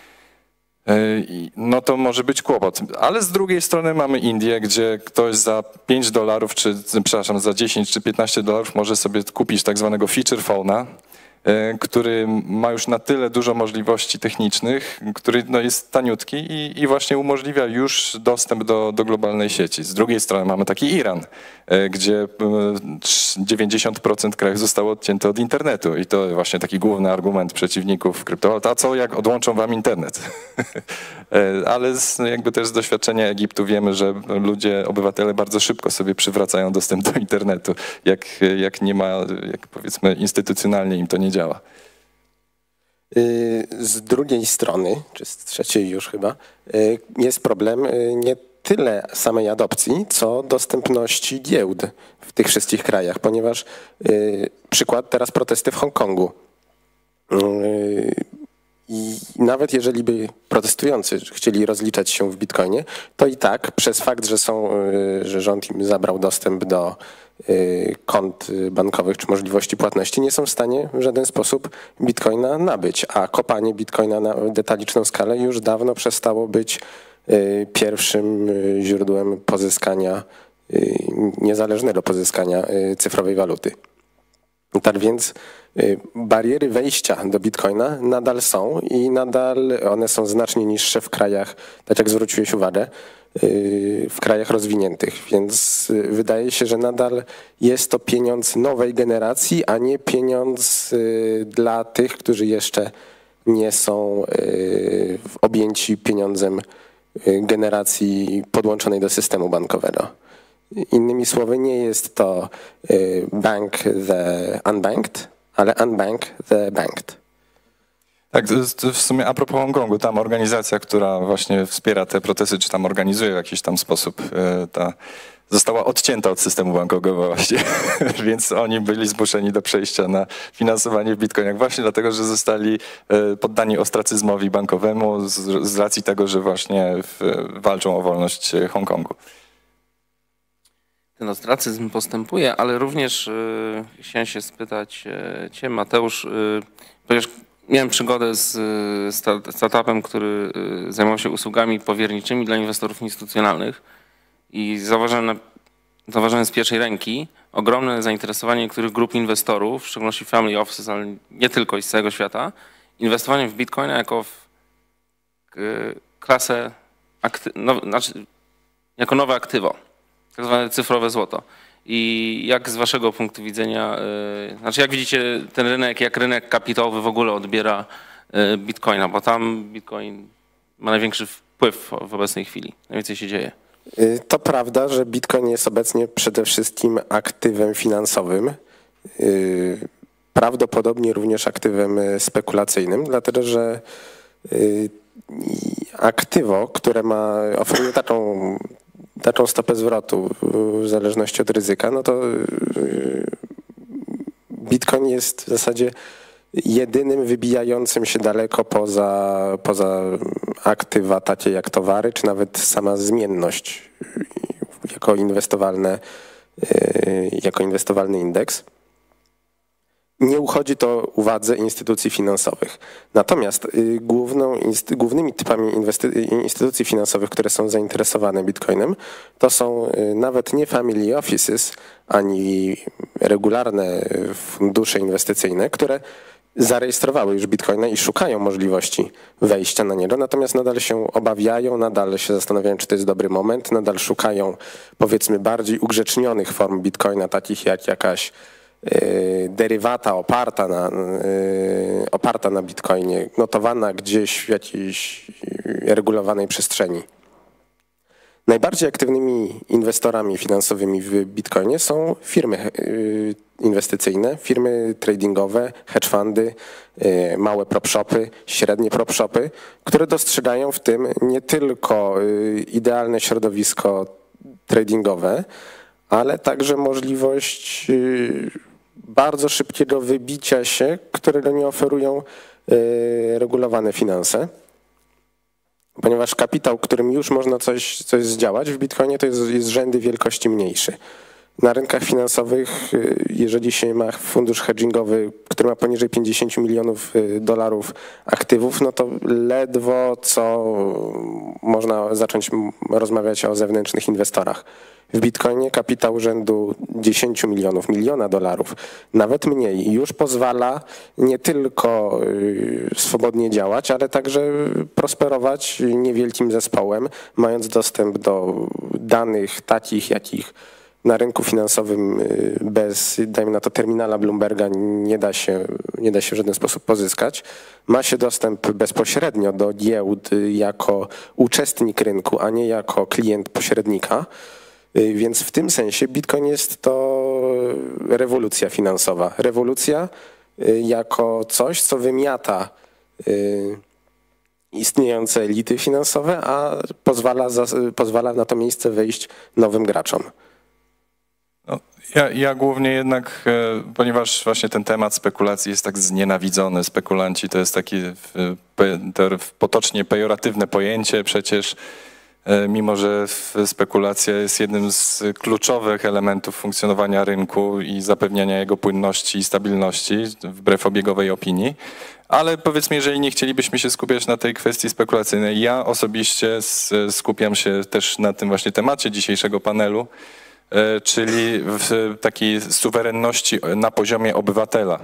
no to może być kłopot. Ale z drugiej strony mamy Indię, gdzie ktoś za $5 za 10 czy $15 może sobie kupić tak zwanego feature phone'a który ma już na tyle dużo możliwości technicznych, który no, jest taniutki i właśnie umożliwia już dostęp do globalnej sieci. Z drugiej strony mamy taki Iran, gdzie 90% kraju zostało odcięte od internetu i to właśnie taki główny argument przeciwników kryptowalut. A co jak odłączą wam internet? Ale jakby też z doświadczenia Egiptu wiemy, że ludzie, obywatele bardzo szybko sobie przywracają dostęp do internetu, jak nie ma, jak powiedzmy instytucjonalnie im to nie działa. Z drugiej strony, czy z trzeciej już chyba, jest problem nie tyle samej adopcji, co dostępności giełd w tych wszystkich krajach, ponieważ przykład teraz protesty w Hongkongu. I nawet jeżeli by protestujący chcieli rozliczać się w bitcoinie, to i tak przez fakt, że rząd im zabrał dostęp do kont bankowych czy możliwości płatności, nie są w stanie w żaden sposób bitcoina nabyć, a kopanie bitcoina na detaliczną skalę już dawno przestało być pierwszym źródłem pozyskania, niezależnego pozyskania cyfrowej waluty. Tak więc bariery wejścia do bitcoina nadal są i nadal one są znacznie niższe w krajach, tak jak zwróciłeś uwagę, w krajach rozwiniętych, więc wydaje się, że nadal jest to pieniądz nowej generacji, a nie pieniądz dla tych, którzy jeszcze nie są objęci pieniądzem generacji podłączonej do systemu bankowego. Innymi słowy, nie jest to bank the unbanked, ale unbank the banked. Tak, w sumie a propos Hongkongu, tam organizacja, która właśnie wspiera te protesty, czy tam organizuje w jakiś tam sposób, została odcięta od systemu bankowego właśnie, więc oni byli zmuszeni do przejścia na finansowanie w bitcoinach właśnie dlatego, że zostali poddani ostracyzmowi bankowemu z racji tego, że właśnie walczą o wolność Hongkongu. Ten ostracyzm postępuje, ale również chciałem się spytać cię, Mateusz, ponieważ miałem przygodę z startupem, który zajmował się usługami powierniczymi dla inwestorów instytucjonalnych i zauważyłem z pierwszej ręki ogromne zainteresowanie niektórych grup inwestorów, w szczególności family offices, ale nie tylko i z całego świata, inwestowaniem w bitcoina jako w klasę, jako nowe aktywo, tak zwane cyfrowe złoto. I jak z waszego punktu widzenia, jak widzicie ten rynek, jak rynek kapitałowy w ogóle odbiera bitcoina, bo tam bitcoin ma największy wpływ w obecnej chwili, najwięcej się dzieje. To prawda, że bitcoin jest obecnie przede wszystkim aktywem finansowym, prawdopodobnie również aktywem spekulacyjnym, dlatego że aktywo, które oferuje taką stopę zwrotu w zależności od ryzyka, no to bitcoin jest w zasadzie jedynym wybijającym się daleko poza aktywa takie jak towary, czy nawet sama zmienność jako inwestowalny indeks. Nie uchodzi to uwadze instytucji finansowych. Natomiast głównymi typami instytucji finansowych, które są zainteresowane bitcoinem, to są nawet nie family offices, ani regularne fundusze inwestycyjne, które zarejestrowały już bitcoina i szukają możliwości wejścia na niego, natomiast nadal się obawiają, nadal się zastanawiają, czy to jest dobry moment, nadal szukają powiedzmy bardziej ugrzecznionych form bitcoina, takich jak jakaś derywata oparta na bitcoinie, notowana gdzieś w jakiejś regulowanej przestrzeni. Najbardziej aktywnymi inwestorami finansowymi w bitcoinie są firmy inwestycyjne, firmy tradingowe, hedge fundy, małe prop shopy, średnie prop shopy, które dostrzegają w tym nie tylko idealne środowisko tradingowe, ale także możliwość bardzo szybkiego wybicia się, którego nie oferują regulowane finanse. Ponieważ kapitał, którym już można coś zdziałać w bitcoinie, to jest rzędy wielkości mniejszy. Na rynkach finansowych, jeżeli się ma fundusz hedgingowy, który ma poniżej 50 milionów dolarów aktywów, no to ledwo co można zacząć rozmawiać o zewnętrznych inwestorach. W Bitcoinie kapitał rzędu 10 milionów, miliona dolarów, nawet mniej, już pozwala nie tylko swobodnie działać, ale także prosperować niewielkim zespołem, mając dostęp do danych takich, jakich na rynku finansowym bez, dajmy na to, terminala Bloomberga nie da się w żaden sposób pozyskać. Ma się dostęp bezpośrednio do giełd jako uczestnik rynku, a nie jako klient pośrednika. Więc w tym sensie Bitcoin jest to rewolucja finansowa. Rewolucja jako coś, co wymiata istniejące elity finansowe, a pozwala na to miejsce wejść nowym graczom. No, ja głównie jednak, ponieważ właśnie ten temat spekulacji jest tak znienawidzony, spekulanci to jest takie potocznie pejoratywne pojęcie przecież, mimo że spekulacja jest jednym z kluczowych elementów funkcjonowania rynku i zapewniania jego płynności i stabilności, wbrew obiegowej opinii. Ale powiedzmy, jeżeli nie chcielibyśmy się skupiać na tej kwestii spekulacyjnej, ja osobiście skupiam się też na tym właśnie temacie dzisiejszego panelu, czyli w takiej suwerenności na poziomie obywatela.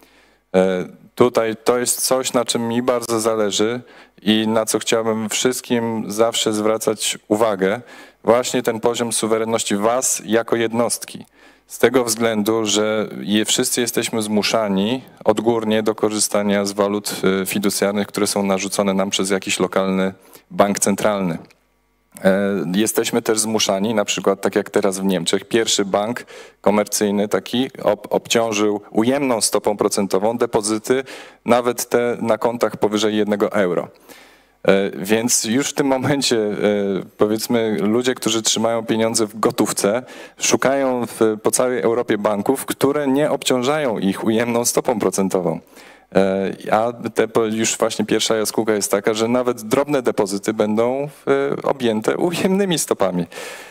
Tutaj to jest coś, na czym mi bardzo zależy i na co chciałbym wszystkim zawsze zwracać uwagę. Właśnie ten poziom suwerenności was jako jednostki. Z tego względu, że wszyscy jesteśmy zmuszani odgórnie do korzystania z walut fiducjarnych, które są narzucone nam przez jakiś lokalny bank centralny. Jesteśmy też zmuszani, na przykład tak jak teraz w Niemczech, pierwszy bank komercyjny taki obciążył ujemną stopą procentową depozyty, nawet te na kontach powyżej 1 euro. Więc już w tym momencie, powiedzmy, ludzie, którzy trzymają pieniądze w gotówce, szukają po całej Europie banków, które nie obciążają ich ujemną stopą procentową. A już właśnie pierwsza jaskółka jest taka, że nawet drobne depozyty będą objęte ujemnymi stopami.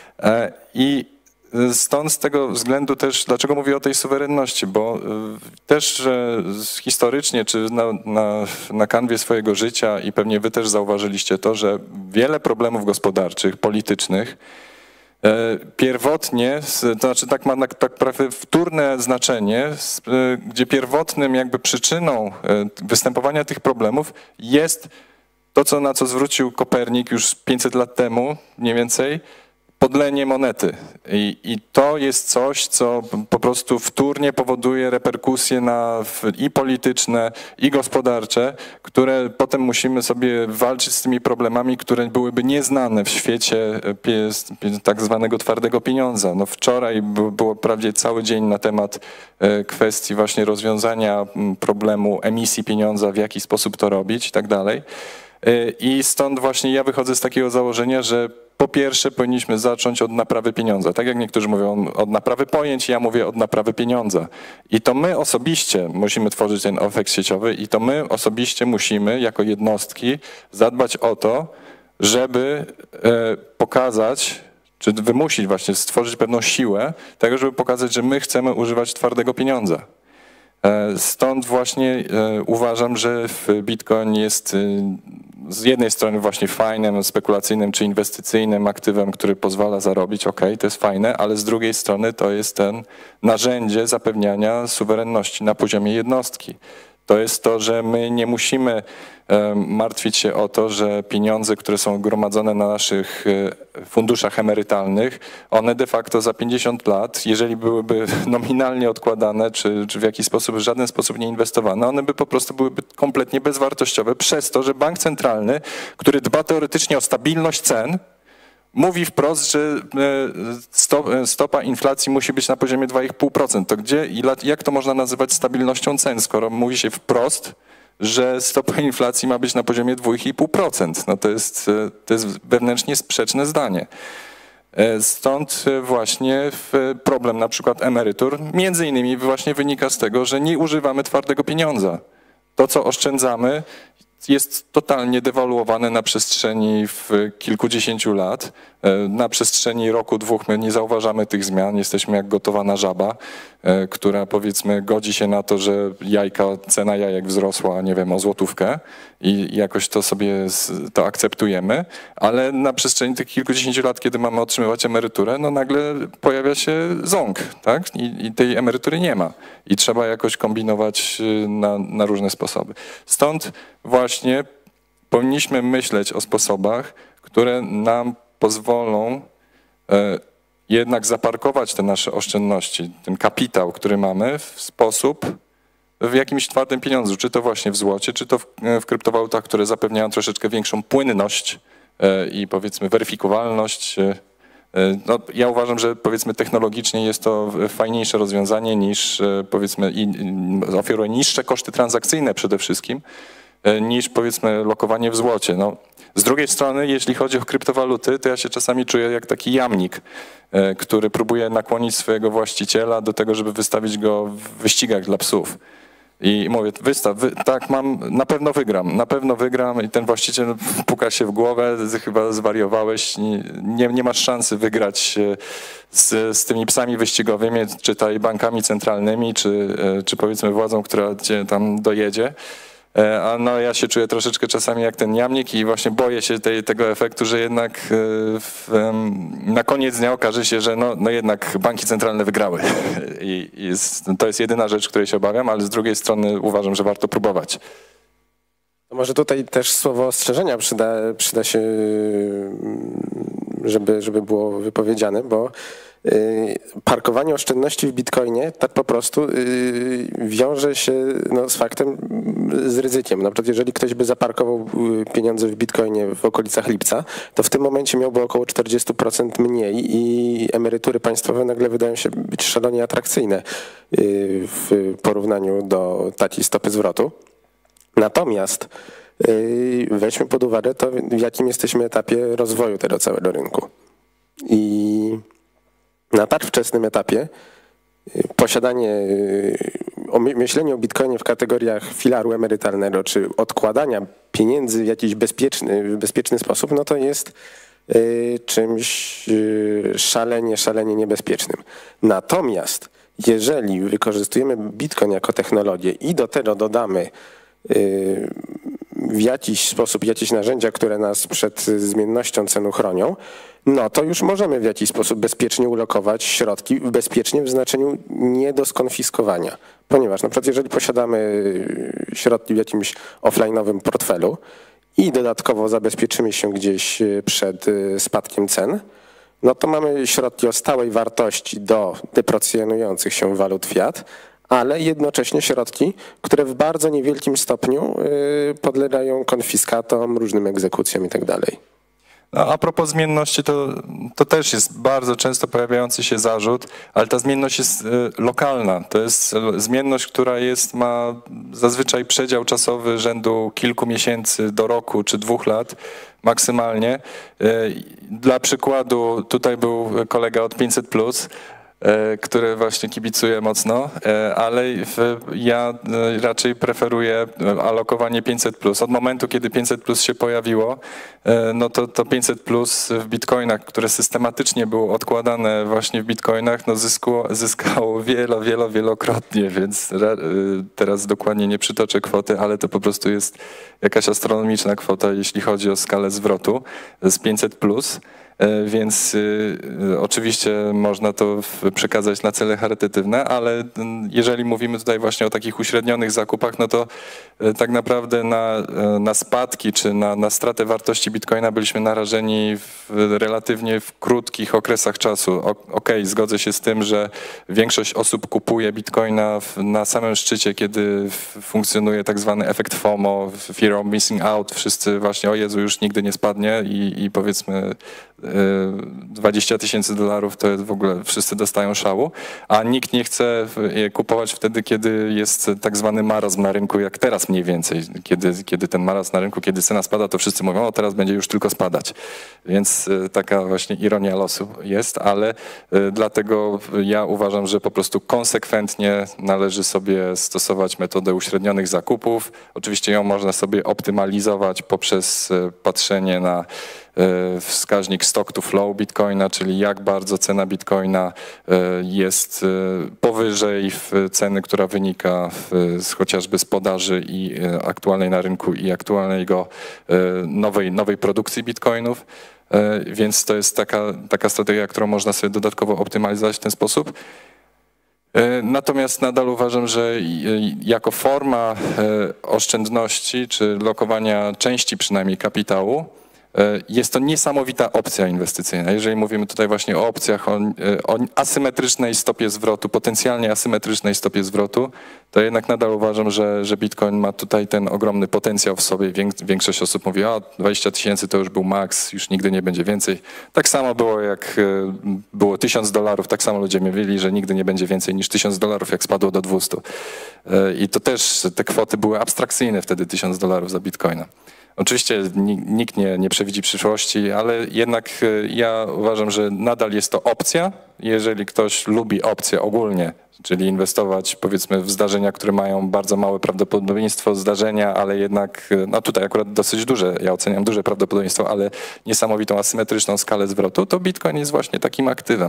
I stąd z tego względu też, dlaczego mówię o tej suwerenności, bo też historycznie, czy na kanwie swojego życia i pewnie wy też zauważyliście to, że wiele problemów gospodarczych, politycznych pierwotnie, to znaczy tak ma tak prawie wtórne znaczenie, gdzie pierwotnym jakby przyczyną występowania tych problemów jest to, na co zwrócił Kopernik już 500 lat temu, mniej więcej, podlenie monety. I to jest coś, co po prostu wtórnie powoduje reperkusje i polityczne, i gospodarcze, które potem musimy sobie walczyć z tymi problemami, które byłyby nieznane w świecie tak zwanego twardego pieniądza. No wczoraj było prawie cały dzień na temat kwestii właśnie rozwiązania problemu emisji pieniądza, w jaki sposób to robić i tak dalej. I stąd właśnie ja wychodzę z takiego założenia, że po pierwsze powinniśmy zacząć od naprawy pieniądza. Tak jak niektórzy mówią od naprawy pojęć, ja mówię od naprawy pieniądza. I to my osobiście musimy tworzyć ten efekt sieciowy i to my osobiście musimy jako jednostki zadbać o to, żeby pokazać, czy wymusić właśnie, stworzyć pewną siłę tego, żeby pokazać, że my chcemy używać twardego pieniądza. Stąd właśnie uważam, że Bitcoin jest z jednej strony właśnie fajnym, spekulacyjnym czy inwestycyjnym aktywem, który pozwala zarobić, okej, to jest fajne, ale z drugiej strony to jest ten narzędzie zapewniania suwerenności na poziomie jednostki. To jest to, że my nie musimy martwić się o to, że pieniądze, które są gromadzone na naszych funduszach emerytalnych, one de facto za 50 lat, jeżeli byłyby nominalnie odkładane, czy w jakiś sposób, w żaden sposób nie inwestowane, one by po prostu byłyby kompletnie bezwartościowe przez to, że bank centralny, który dba teoretycznie o stabilność cen, mówi wprost, że stopa inflacji musi być na poziomie 2,5%. To gdzie i jak to można nazywać stabilnością cen, skoro mówi się wprost, że stopa inflacji ma być na poziomie 2,5%. No to jest wewnętrznie sprzeczne zdanie. Stąd właśnie problem na przykład emerytur między innymi właśnie wynika z tego, że nie używamy twardego pieniądza. To, co oszczędzamy, jest totalnie dewaluowane na przestrzeni kilkudziesięciu lat. Na przestrzeni roku, dwóch my nie zauważamy tych zmian. Jesteśmy jak gotowana żaba, która powiedzmy godzi się na to, że cena jajek wzrosła, nie wiem, o złotówkę i jakoś to sobie to akceptujemy, ale na przestrzeni tych kilkudziesięciu lat, kiedy mamy otrzymywać emeryturę, no nagle pojawia się ząg, tak? I tej emerytury nie ma. I trzeba jakoś kombinować na różne sposoby. Stąd właśnie powinniśmy myśleć o sposobach, które nam pozwolą jednak zaparkować te nasze oszczędności, ten kapitał, który mamy w jakimś twardym pieniądzu, czy to właśnie w złocie, czy to w kryptowalutach, które zapewniają troszeczkę większą płynność i powiedzmy weryfikowalność. No, ja uważam, że powiedzmy technologicznie jest to fajniejsze rozwiązanie niż powiedzmy oferuje niższe koszty transakcyjne przede wszystkim niż powiedzmy lokowanie w złocie. No, z drugiej strony, jeśli chodzi o kryptowaluty, to ja się czasami czuję jak taki jamnik, który próbuje nakłonić swojego właściciela do tego, żeby wystawić go w wyścigach dla psów. I mówię, tak, na pewno wygram i ten właściciel puka się w głowę, chyba zwariowałeś, nie masz szansy wygrać z tymi psami wyścigowymi, czy tutaj bankami centralnymi, czy powiedzmy władzą, która cię tam dojedzie. A no ja się czuję troszeczkę czasami jak ten jamnik i właśnie boję się tego efektu, że jednak na koniec dnia okaże się, że no jednak banki centralne wygrały. To jest jedyna rzecz, której się obawiam, ale z drugiej strony uważam, że warto próbować. To może tutaj też słowo ostrzeżenia przyda się, żeby było wypowiedziane, bo parkowanie oszczędności w Bitcoinie tak po prostu wiąże się z faktem, z ryzykiem. Na przykład jeżeli ktoś by zaparkował pieniądze w Bitcoinie w okolicach lipca, to w tym momencie miałby około 40% mniej i emerytury państwowe nagle wydają się być szalenie atrakcyjne w porównaniu do takiej stopy zwrotu. Natomiast weźmy pod uwagę to, w jakim jesteśmy etapie rozwoju tego całego rynku. I na tak wczesnym etapie myślenie o Bitcoinie w kategoriach filaru emerytalnego czy odkładania pieniędzy w jakiś bezpieczny sposób, no to jest czymś szalenie niebezpiecznym. Natomiast jeżeli wykorzystujemy Bitcoin jako technologię i do tego dodamy w jakiś sposób jakieś narzędzia, które nas przed zmiennością cen chronią, no to już możemy w jakiś sposób bezpiecznie ulokować środki, bezpiecznie w znaczeniu nie do skonfiskowania. Ponieważ na przykład jeżeli posiadamy środki w jakimś offline'owym portfelu i dodatkowo zabezpieczymy się gdzieś przed spadkiem cen, no to mamy środki o stałej wartości do deprecjonujących się walut fiat, ale jednocześnie środki, które w bardzo niewielkim stopniu podlegają konfiskatom, różnym egzekucjom i tak dalej. A propos zmienności, to też jest bardzo często pojawiający się zarzut, ale ta zmienność jest lokalna. To jest zmienność, która ma zazwyczaj przedział czasowy rzędu kilku miesięcy do roku czy 2 lat maksymalnie. Dla przykładu tutaj był kolega od 500+, który właśnie kibicuje mocno, ale ja raczej preferuję alokowanie 500+. Od momentu, kiedy 500+ się pojawiło, no to 500+ w bitcoinach, które systematycznie było odkładane właśnie w bitcoinach, no zyskało wielokrotnie, więc teraz dokładnie nie przytoczę kwoty, ale to po prostu jest jakaś astronomiczna kwota, jeśli chodzi o skalę zwrotu z 500+. Więc oczywiście można to przekazać na cele charytatywne, ale jeżeli mówimy tutaj właśnie o takich uśrednionych zakupach, no to tak naprawdę na spadki czy na stratę wartości bitcoina byliśmy narażeni relatywnie w krótkich okresach czasu. Okej, zgodzę się z tym, że większość osób kupuje bitcoina na samym szczycie, kiedy funkcjonuje tak zwany efekt FOMO, fear of missing out. Wszyscy właśnie, o Jezu, już nigdy nie spadnie i powiedzmy 20 000 dolarów to w ogóle wszyscy dostają szału, a nikt nie chce je kupować wtedy, kiedy jest tak zwany marazm na rynku, jak teraz mniej więcej. Kiedy ten marazm na rynku, kiedy cena spada, to wszyscy mówią, o teraz będzie już tylko spadać. Więc taka właśnie ironia losu jest, ale dlatego ja uważam, że po prostu konsekwentnie należy sobie stosować metodę uśrednionych zakupów. Oczywiście ją można sobie optymalizować poprzez patrzenie na wskaźnik stock to flow Bitcoina, czyli jak bardzo cena Bitcoina jest powyżej ceny, która wynika chociażby z podaży i aktualnej na rynku i aktualnego nowej produkcji Bitcoinów. Więc to jest taka strategia, którą można sobie dodatkowo optymalizować w ten sposób. Natomiast nadal uważam, że jako forma oszczędności czy lokowania części przynajmniej kapitału jest to niesamowita opcja inwestycyjna. Jeżeli mówimy tutaj właśnie o opcjach, o asymetrycznej stopie zwrotu, potencjalnie asymetrycznej stopie zwrotu, to jednak nadal uważam, że Bitcoin ma tutaj ten ogromny potencjał w sobie. Większość osób mówi, o 20 000 to już był maks, już nigdy nie będzie więcej. Tak samo było jak było 1000 dolarów, tak samo ludzie mówili, że nigdy nie będzie więcej niż 1000 dolarów, jak spadło do 200. I to też te kwoty były abstrakcyjne wtedy, 1000 dolarów za Bitcoina. Oczywiście nikt nie przewidzi przyszłości, ale jednak ja uważam, że nadal jest to opcja. Jeżeli ktoś lubi opcję ogólnie, czyli inwestować powiedzmy w zdarzenia, które mają bardzo małe prawdopodobieństwo zdarzenia, ale jednak, no tutaj akurat dosyć duże, ja oceniam duże prawdopodobieństwo, ale niesamowitą asymetryczną skalę zwrotu, to Bitcoin jest właśnie takim aktywem.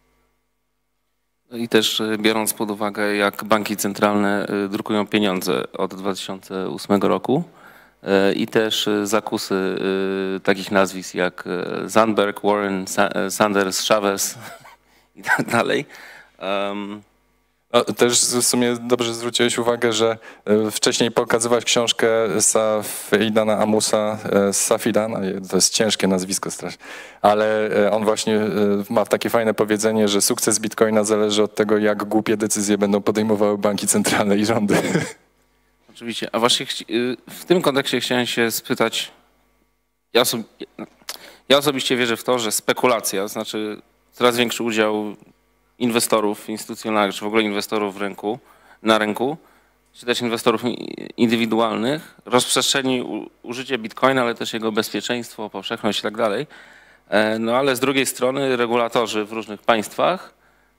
I też biorąc pod uwagę, jak banki centralne drukują pieniądze od 2008 roku, i też zakusy takich nazwisk jak Zandberg, Warren, Sanders, Chavez i tak dalej. Też w sumie dobrze zwróciłeś uwagę, że wcześniej pokazywałeś książkę Safidana Amusa, Safidan, to jest ciężkie nazwisko strasznie, ale on właśnie ma takie fajne powiedzenie, że sukces Bitcoina zależy od tego, jak głupie decyzje będą podejmowały banki centralne i rządy. Oczywiście, a właśnie w tym kontekście chciałem się spytać, ja osobiście wierzę w to, że spekulacja, znaczy coraz większy udział inwestorów instytucjonalnych, czy w ogóle inwestorów na rynku, czy też inwestorów indywidualnych, rozprzestrzeni użycie Bitcoina, ale też jego bezpieczeństwo, powszechność i tak dalej. No ale z drugiej strony regulatorzy w różnych państwach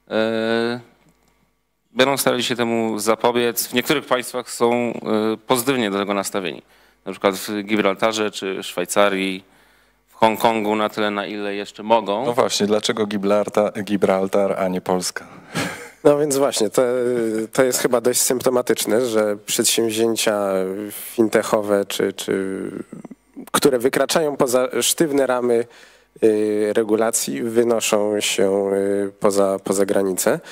będą starali się temu zapobiec. W niektórych państwach są pozytywnie do tego nastawieni. Na przykład w Gibraltarze czy Szwajcarii, w Hongkongu na tyle, na ile jeszcze mogą. No właśnie, dlaczego Gibraltar, a nie Polska? No więc właśnie, to jest chyba dość symptomatyczne, że przedsięwzięcia fintechowe, które wykraczają poza sztywne ramy regulacji, wynoszą się poza granice.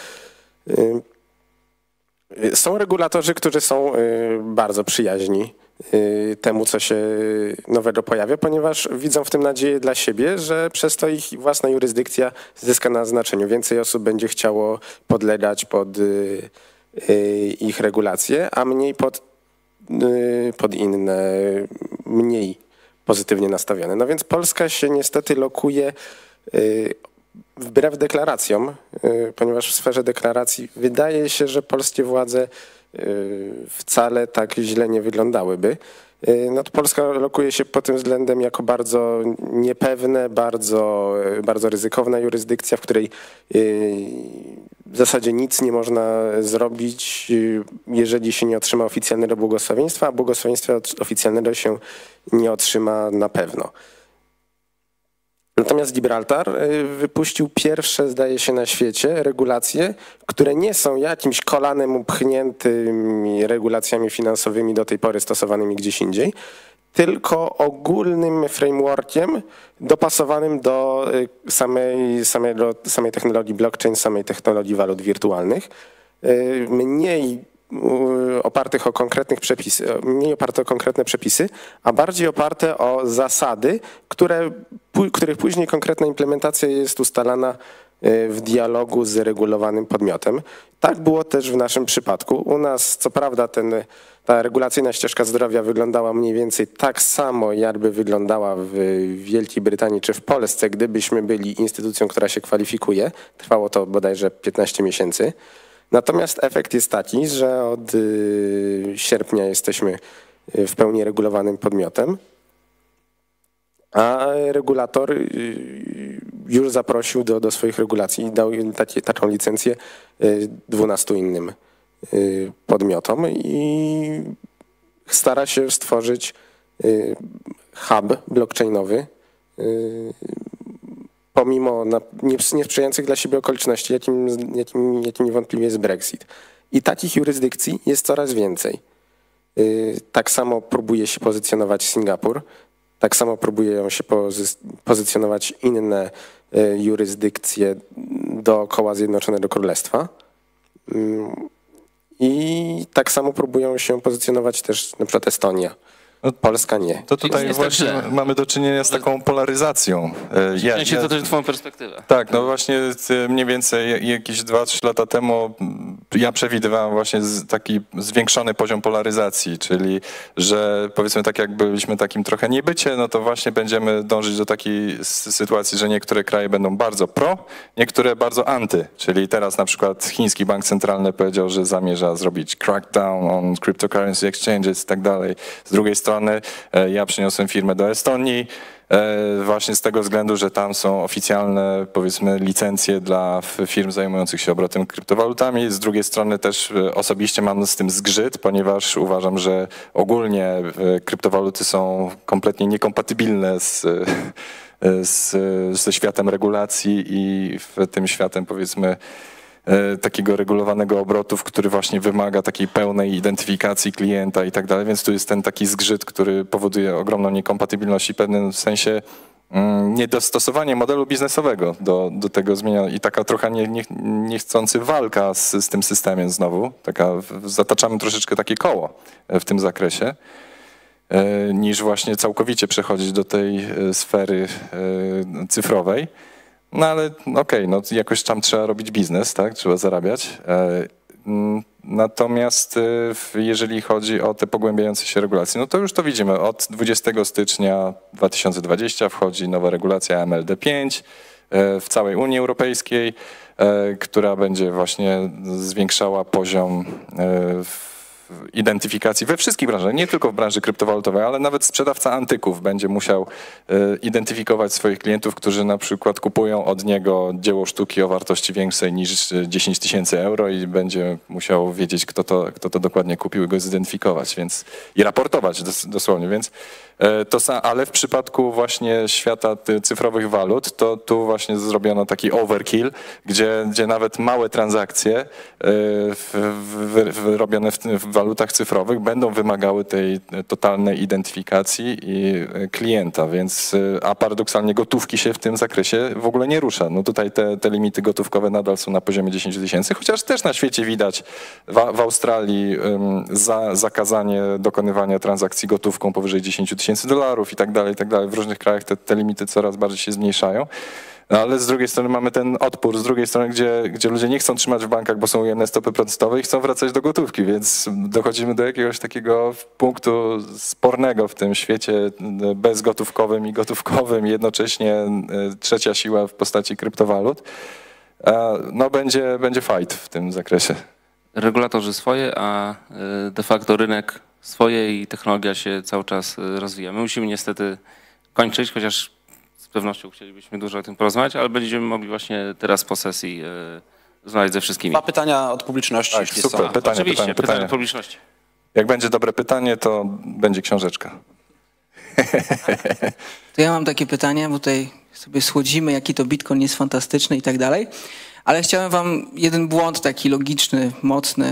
Są regulatorzy, którzy są bardzo przyjaźni temu, co się nowego pojawia, ponieważ widzą w tym nadzieję dla siebie, że przez to ich własna jurysdykcja zyska na znaczeniu. Więcej osób będzie chciało podlegać pod ich regulacje, a mniej pod inne, mniej pozytywnie nastawione. No więc Polska się niestety lokuje wbrew deklaracjom, ponieważ w sferze deklaracji wydaje się, że polskie władze wcale tak źle nie wyglądały. No to Polska lokuje się pod tym względem jako bardzo niepewne, bardzo ryzykowna jurysdykcja, w której w zasadzie nic nie można zrobić, jeżeli się nie otrzyma oficjalnego błogosławieństwa, a błogosławieństwa oficjalnego się nie otrzyma na pewno. Natomiast Gibraltar wypuścił pierwsze, zdaje się, na świecie regulacje, które nie są jakimś kolanem upchniętymi regulacjami finansowymi do tej pory stosowanymi gdzieś indziej, tylko ogólnym frameworkiem dopasowanym do samej technologii blockchain, samej technologii walut wirtualnych, mniej oparte o konkretne przepisy, a bardziej oparte o zasady, których później konkretna implementacja jest ustalana w dialogu z regulowanym podmiotem. Tak było też w naszym przypadku. U nas co prawda ta regulacyjna ścieżka zdrowia wyglądała mniej więcej tak samo, jakby wyglądała w Wielkiej Brytanii czy w Polsce, gdybyśmy byli instytucją, która się kwalifikuje. Trwało to bodajże 15 miesięcy. Natomiast efekt jest taki, że od sierpnia jesteśmy w pełni regulowanym podmiotem, a regulator już zaprosił do swoich regulacji i dał taką licencję 12 innym podmiotom i stara się stworzyć hub blockchainowy pomimo niesprzyjających dla siebie okoliczności, jakim niewątpliwie jest Brexit. I takich jurysdykcji jest coraz więcej. Tak samo próbuje się pozycjonować Singapur, tak samo próbują się pozycjonować inne jurysdykcje dookoła Zjednoczonego Królestwa. I tak samo próbują się pozycjonować też na przykład Estonia. Polska nie. To tutaj właśnie mamy do czynienia z taką polaryzacją. To też twoją perspektywę. Tak, no właśnie mniej więcej jakieś 2-3 lata temu ja przewidywałem właśnie taki zwiększony poziom polaryzacji, czyli że powiedzmy tak jak byliśmy takim trochę niebycie, no to właśnie będziemy dążyć do takiej sytuacji, że niektóre kraje będą bardzo pro, niektóre bardzo anty, czyli teraz na przykład chiński bank centralny powiedział, że zamierza zrobić crackdown on cryptocurrency exchanges i tak dalej. Z drugiej strony ja przyniosłem firmę do Estonii właśnie z tego względu, że tam są oficjalne, powiedzmy, licencje dla firm zajmujących się obrotem kryptowalutami. Z drugiej strony też osobiście mam z tym zgrzyt, ponieważ uważam, że ogólnie kryptowaluty są kompletnie niekompatybilne ze światem regulacji i w tym światem, powiedzmy, takiego regulowanego obrotu, który właśnie wymaga takiej pełnej identyfikacji klienta i tak dalej, więc tu jest ten taki zgrzyt, który powoduje ogromną niekompatybilność i w pewnym sensie niedostosowanie modelu biznesowego do tego zmienia i taka trochę niechcący walka z tym systemem znowu, zataczamy troszeczkę takie koło w tym zakresie, niż właśnie całkowicie przechodzić do tej sfery cyfrowej. No ale okej, no jakoś tam trzeba robić biznes, tak? Trzeba zarabiać. Natomiast jeżeli chodzi o te pogłębiające się regulacje, no to już to widzimy. Od 20 stycznia 2020 wchodzi nowa regulacja MLD5 w całej Unii Europejskiej, która będzie właśnie zwiększała poziom identyfikacji we wszystkich branżach, nie tylko w branży kryptowalutowej, ale nawet sprzedawca antyków będzie musiał identyfikować swoich klientów, którzy na przykład kupują od niego dzieło sztuki o wartości większej niż 10 000 euro i będzie musiał wiedzieć, kto to dokładnie kupił i go zidentyfikować, więc i raportować dosłownie, więc ale w przypadku właśnie świata cyfrowych walut, to tu właśnie zrobiono taki overkill, gdzie nawet małe transakcje robione w walutach cyfrowych będą wymagały tej totalnej identyfikacji i klienta, więc a paradoksalnie gotówki się w tym zakresie w ogóle nie rusza. No tutaj te limity gotówkowe nadal są na poziomie 10 000, chociaż też na świecie widać w Australii zakazanie dokonywania transakcji gotówką powyżej 10 000 dolarów i tak dalej, w różnych krajach te limity coraz bardziej się zmniejszają. No ale z drugiej strony mamy ten odpór, z drugiej strony, gdzie ludzie nie chcą trzymać w bankach, bo są ujemne stopy procentowe i chcą wracać do gotówki, więc dochodzimy do jakiegoś takiego punktu spornego w tym świecie bezgotówkowym i gotówkowym, jednocześnie trzecia siła w postaci kryptowalut. No będzie fight w tym zakresie. Regulatorzy swoje, a de facto rynek swoje i technologia się cały czas rozwija. My musimy niestety kończyć, chociaż z pewnością chcielibyśmy dużo o tym porozmawiać, ale będziemy mogli właśnie teraz po sesji rozmawiać ze wszystkimi. 2 pytania od publiczności. Tak, super, pytanie od publiczności. Jak będzie dobre pytanie, to będzie książeczka. To ja mam takie pytanie, bo tutaj sobie słodzimy, jaki to Bitcoin jest fantastyczny i tak dalej, ale chciałem wam jeden błąd taki logiczny, mocny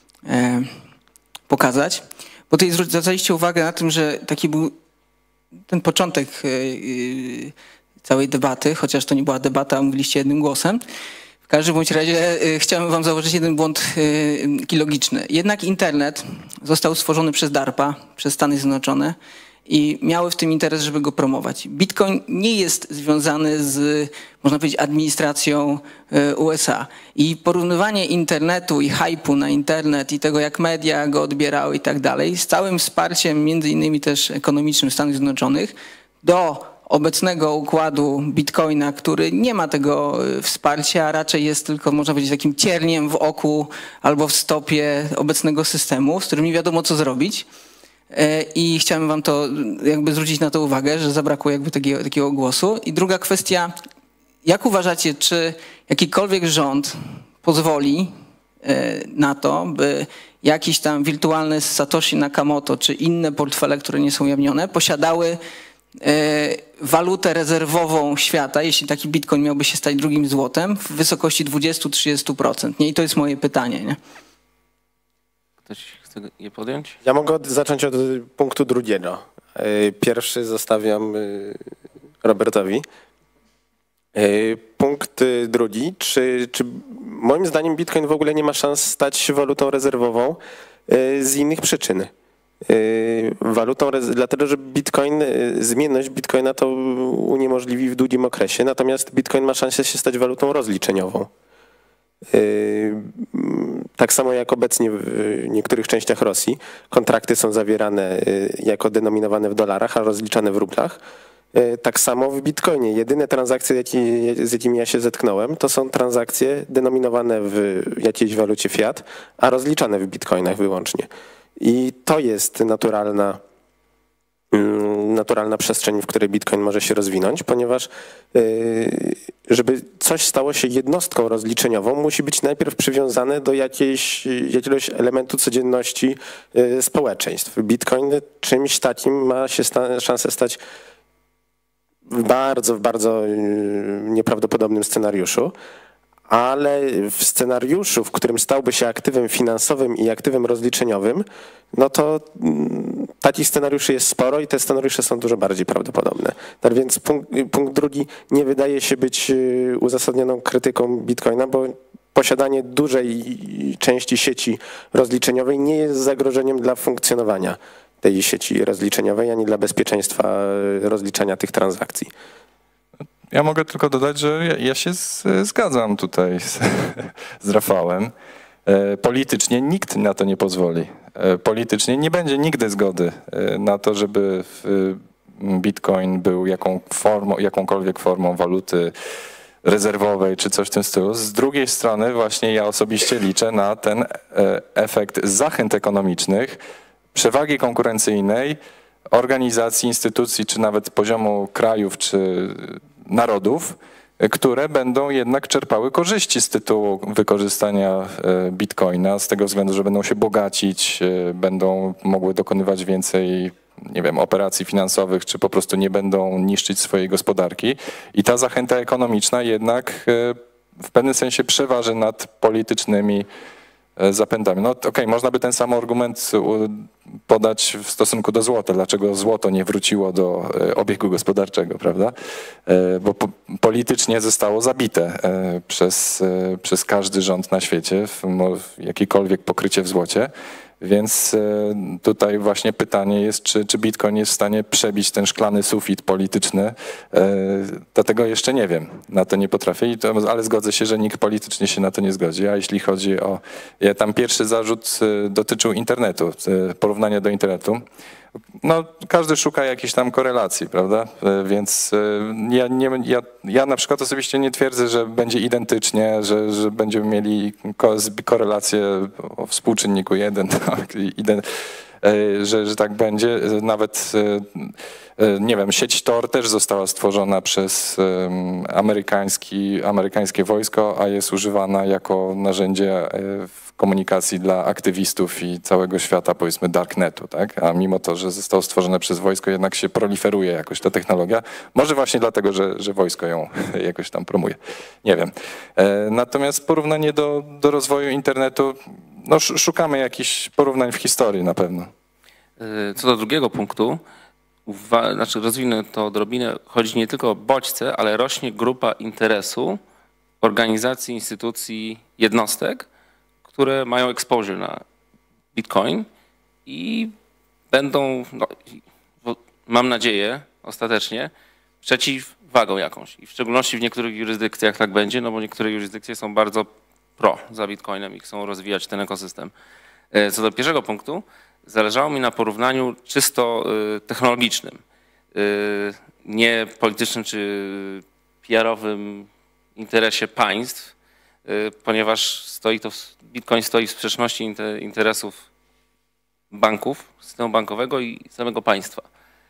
pokazać, bo tutaj zwracaliście uwagę na tym, że taki był ten początek całej debaty, chociaż to nie była debata, a mówiliście jednym głosem. W każdym bądź razie chciałem wam zauważyć jeden błąd logiczny. Jednak internet został stworzony przez DARPA, przez Stany Zjednoczone i miały w tym interes, żeby go promować. Bitcoin nie jest związany z, można powiedzieć, administracją USA. I porównywanie internetu i hype'u na internet i tego, jak media go odbierały i tak dalej, z całym wsparciem, między innymi też ekonomicznym Stanów Zjednoczonych, do obecnego układu Bitcoina, który nie ma tego wsparcia, a raczej jest tylko, można powiedzieć, takim cierniem w oku albo w stopie obecnego systemu, z którym nie wiadomo, co zrobić. I chciałem wam to jakby zwrócić na to uwagę, że zabrakło jakby takiego głosu. I druga kwestia, jak uważacie, czy jakikolwiek rząd pozwoli na to, by jakiś tam wirtualny Satoshi Nakamoto czy inne portfele, które nie są ujawnione, posiadały walutę rezerwową świata, jeśli taki bitcoin miałby się stać drugim złotem, w wysokości 20-30%. Nie? I to jest moje pytanie. Nie? Ktoś chce je podjąć? Ja mogę zacząć od punktu drugiego. Pierwszy zostawiam Robertowi. Punkt drugi. Czy moim zdaniem bitcoin w ogóle nie ma szans stać się walutą rezerwową z innych przyczyn? Dlatego, że zmienność bitcoina to uniemożliwi w długim okresie, natomiast bitcoin ma szansę się stać walutą rozliczeniową. Tak samo jak obecnie w niektórych częściach Rosji kontrakty są zawierane jako denominowane w dolarach, a rozliczane w rublach. Tak samo w bitcoinie. Jedyne transakcje, z jakimi ja się zetknąłem, to są transakcje denominowane w jakiejś walucie fiat, a rozliczane w bitcoinach wyłącznie. I to jest naturalna przestrzeń, w której Bitcoin może się rozwinąć, ponieważ żeby coś stało się jednostką rozliczeniową, musi być najpierw przywiązane do jakiegoś elementu codzienności społeczeństw. Bitcoin czymś takim ma się szansę stać w bardzo nieprawdopodobnym scenariuszu. Ale w scenariuszu, w którym stałby się aktywem finansowym i aktywem rozliczeniowym, no to takich scenariuszy jest sporo i te scenariusze są dużo bardziej prawdopodobne. Tak więc punkt drugi nie wydaje się być uzasadnioną krytyką Bitcoina, bo posiadanie dużej części sieci rozliczeniowej nie jest zagrożeniem dla funkcjonowania tej sieci rozliczeniowej, ani dla bezpieczeństwa rozliczania tych transakcji. Ja mogę tylko dodać, że ja się zgadzam tutaj z Rafałem. Politycznie nikt na to nie pozwoli. Politycznie nie będzie nigdy zgody na to, żeby Bitcoin był jakąkolwiek formą waluty rezerwowej czy coś w tym stylu. Z drugiej strony właśnie ja osobiście liczę na ten efekt zachęt ekonomicznych, przewagi konkurencyjnej, organizacji, instytucji, czy nawet poziomu krajów, czy narodów, które będą jednak czerpały korzyści z tytułu wykorzystania Bitcoina, z tego względu, że będą się bogacić, będą mogły dokonywać więcej, nie wiem, operacji finansowych, czy po prostu nie będą niszczyć swojej gospodarki. I ta zachęta ekonomiczna jednak w pewnym sensie przeważy nad politycznymi zapędami. No okej, można by ten sam argument podać w stosunku do złota. Dlaczego złoto nie wróciło do obiegu gospodarczego, prawda? Bo politycznie zostało zabite przez każdy rząd na świecie, jakiekolwiek pokrycie w złocie. Więc tutaj właśnie pytanie jest, czy Bitcoin jest w stanie przebić ten szklany sufit polityczny. Dlatego jeszcze nie wiem, na to nie potrafię, ale zgodzę się, że nikt politycznie się na to nie zgodzi. A jeśli chodzi o... Tam pierwszy zarzut dotyczył internetu, porównania do internetu. No, każdy szuka jakiejś tam korelacji, prawda? Więc ja na przykład osobiście nie twierdzę, że będzie identycznie, że będziemy mieli korelację o współczynniku 1, tak, że tak będzie. Nawet, nie wiem, sieć Tor też została stworzona przez amerykańskie wojsko, a jest używana jako narzędzie w komunikacji dla aktywistów i całego świata, powiedzmy, darknetu, tak? A mimo to, że zostało stworzone przez wojsko, jednak się proliferuje jakoś ta technologia. Może właśnie dlatego, że wojsko ją jakoś tam promuje. Nie wiem. Natomiast porównanie do rozwoju internetu, no szukamy jakichś porównań w historii na pewno. Co do drugiego punktu, rozwinę to odrobinę, chodzi nie tylko o bodźce, ale rośnie grupa interesu organizacji, instytucji, jednostek, które mają exposure na Bitcoin i będą, mam nadzieję, ostatecznie przeciwwagą jakąś. I w szczególności w niektórych jurysdykcjach tak będzie, no bo niektóre jurysdykcje są bardzo za Bitcoinem i chcą rozwijać ten ekosystem. Co do pierwszego punktu, zależało mi na porównaniu czysto technologicznym, nie politycznym czy PR-owym interesie państw, ponieważ Bitcoin stoi w sprzeczności interesów banków, systemu bankowego i samego państwa.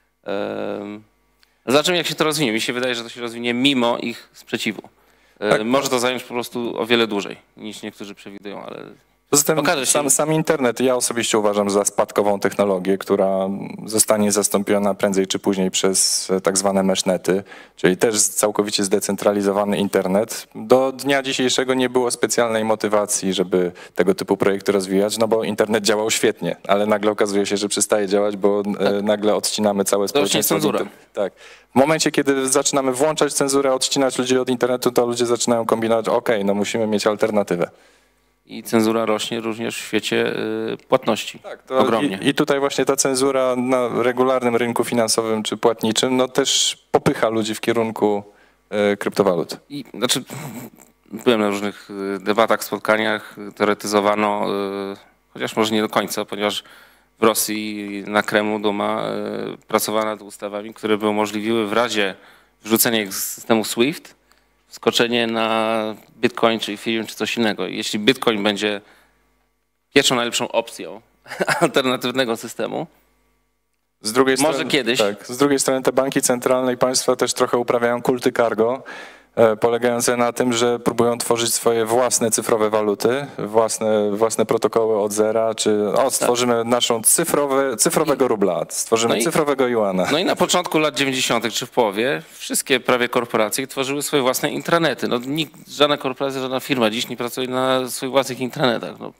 Zobaczymy, jak się to rozwinie. Mi się wydaje, że to się rozwinie mimo ich sprzeciwu. Tak. Może to zająć po prostu o wiele dłużej niż niektórzy przewidują, ale Poza tym sam internet ja osobiście uważam za spadkową technologię, która zostanie zastąpiona prędzej czy później przez tak zwane meshnety, czyli też całkowicie zdecentralizowany internet. Do dnia dzisiejszego nie było specjalnej motywacji, żeby tego typu projekty rozwijać, no bo internet działał świetnie, ale nagle okazuje się, że przestaje działać, bo nagle odcinamy całe społeczeństwo. Tak. W momencie, kiedy zaczynamy włączać cenzurę, odcinać ludzi od internetu, to ludzie zaczynają kombinować, no musimy mieć alternatywę. I cenzura rośnie również w świecie płatności. Tak, to ogromnie. I tutaj właśnie ta cenzura na regularnym rynku finansowym czy płatniczym no też popycha ludzi w kierunku kryptowalut. Znaczy, byłem na różnych debatach, spotkaniach, teoretyzowano, chociaż może nie do końca, ponieważ w Rosji na Kremlu Duma pracowano nad ustawami, które by umożliwiły w razie wrzucenia ich z systemu SWIFT wskoczenie na Bitcoin, czy Ethereum, czy coś innego. Jeśli Bitcoin będzie pierwszą najlepszą opcją alternatywnego systemu, z drugiej może strony, kiedyś. Tak, z drugiej strony te banki centralne i państwa też trochę uprawiają kulty cargo, polegające na tym, że próbują tworzyć swoje własne cyfrowe waluty, własne protokoły od zera, czy stworzymy naszą cyfrowego rubla, stworzymy cyfrowego juana. No i na początku lat 90. czy w połowie wszystkie prawie korporacje tworzyły swoje własne intranety. No, żadna korporacja, żadna firma dziś nie pracuje na swoich własnych intranetach. No.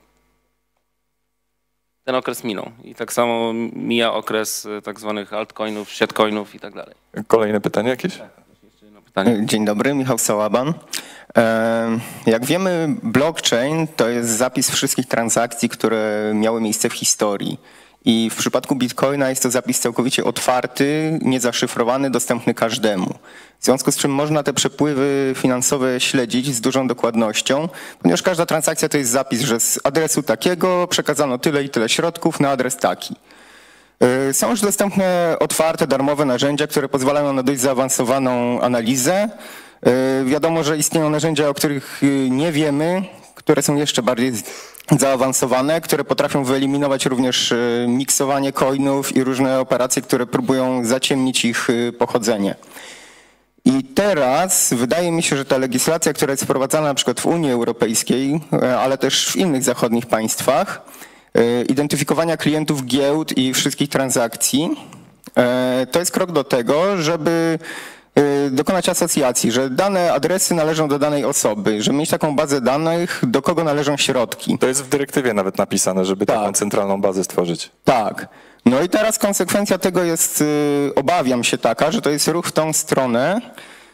Ten okres minął i tak samo mija okres tak zwanych altcoinów, shitcoinów i tak dalej. Kolejne pytanie jakieś? Dzień dobry, Michał Sałaban. Jak wiemy, blockchain to jest zapis wszystkich transakcji, które miały miejsce w historii. I w przypadku Bitcoina jest to zapis całkowicie otwarty, niezaszyfrowany, dostępny każdemu. W związku z czym można te przepływy finansowe śledzić z dużą dokładnością, ponieważ każda transakcja to jest zapis, że z adresu takiego przekazano tyle i tyle środków na adres taki. Są już dostępne otwarte, darmowe narzędzia, które pozwalają na dość zaawansowaną analizę. Wiadomo, że istnieją narzędzia, o których nie wiemy, które są jeszcze bardziej zaawansowane, które potrafią wyeliminować również miksowanie coinów i różne operacje, które próbują zaciemnić ich pochodzenie. I teraz wydaje mi się, że ta legislacja, która jest wprowadzana na przykład w Unii Europejskiej, ale też w innych zachodnich państwach, identyfikowania klientów giełd i wszystkich transakcji, to jest krok do tego, żeby dokonać asocjacji, że dane adresy należą do danej osoby, żeby mieć taką bazę danych, do kogo należą środki. To jest w dyrektywie nawet napisane, żeby taką centralną bazę stworzyć. Tak. No i teraz konsekwencja tego jest, obawiam się taka, że to jest ruch w tą stronę,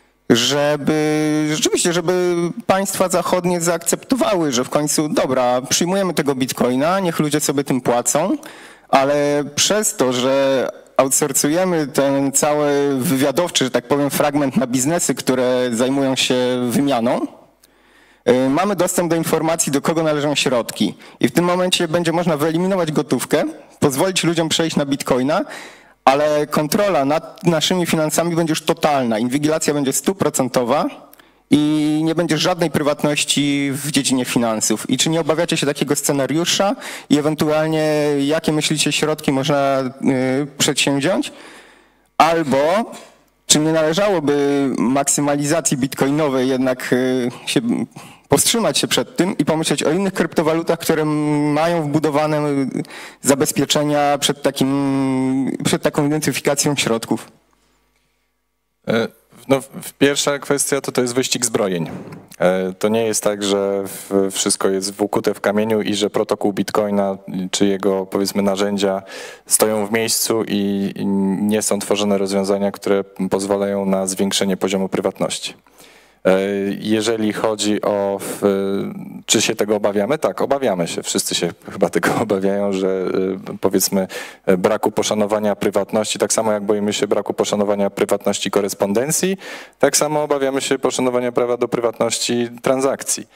żeby państwa zachodnie zaakceptowały, że w końcu dobra, przyjmujemy tego bitcoina, niech ludzie sobie tym płacą, ale przez to, że outsourcujemy ten cały wywiadowczy, że tak powiem, fragment na biznesy, które zajmują się wymianą, mamy dostęp do informacji, do kogo należą środki. I w tym momencie będzie można wyeliminować gotówkę, pozwolić ludziom przejść na bitcoina, ale kontrola nad naszymi finansami będzie już totalna. Inwigilacja będzie 100% i nie będzie żadnej prywatności w dziedzinie finansów. I czy nie obawiacie się takiego scenariusza i ewentualnie jakie myślicie środki można przedsięwziąć? Albo czy nie należałoby maksymalizacji bitcoinowej jednak powstrzymać się przed tym i pomyśleć o innych kryptowalutach, które mają wbudowane zabezpieczenia przed taką identyfikacją środków? No, pierwsza kwestia to jest wyścig zbrojeń. To nie jest tak, że wszystko jest wkute w kamieniu i że protokół Bitcoina czy jego, powiedzmy, narzędzia stoją w miejscu i nie są tworzone rozwiązania, które pozwalają na zwiększenie poziomu prywatności. Jeżeli chodzi o czy się tego obawiamy? Tak, obawiamy się. Wszyscy się chyba tego obawiają, że powiedzmy braku poszanowania prywatności, tak samo jak boimy się braku poszanowania prywatności korespondencji, tak samo obawiamy się poszanowania prawa do prywatności transakcji.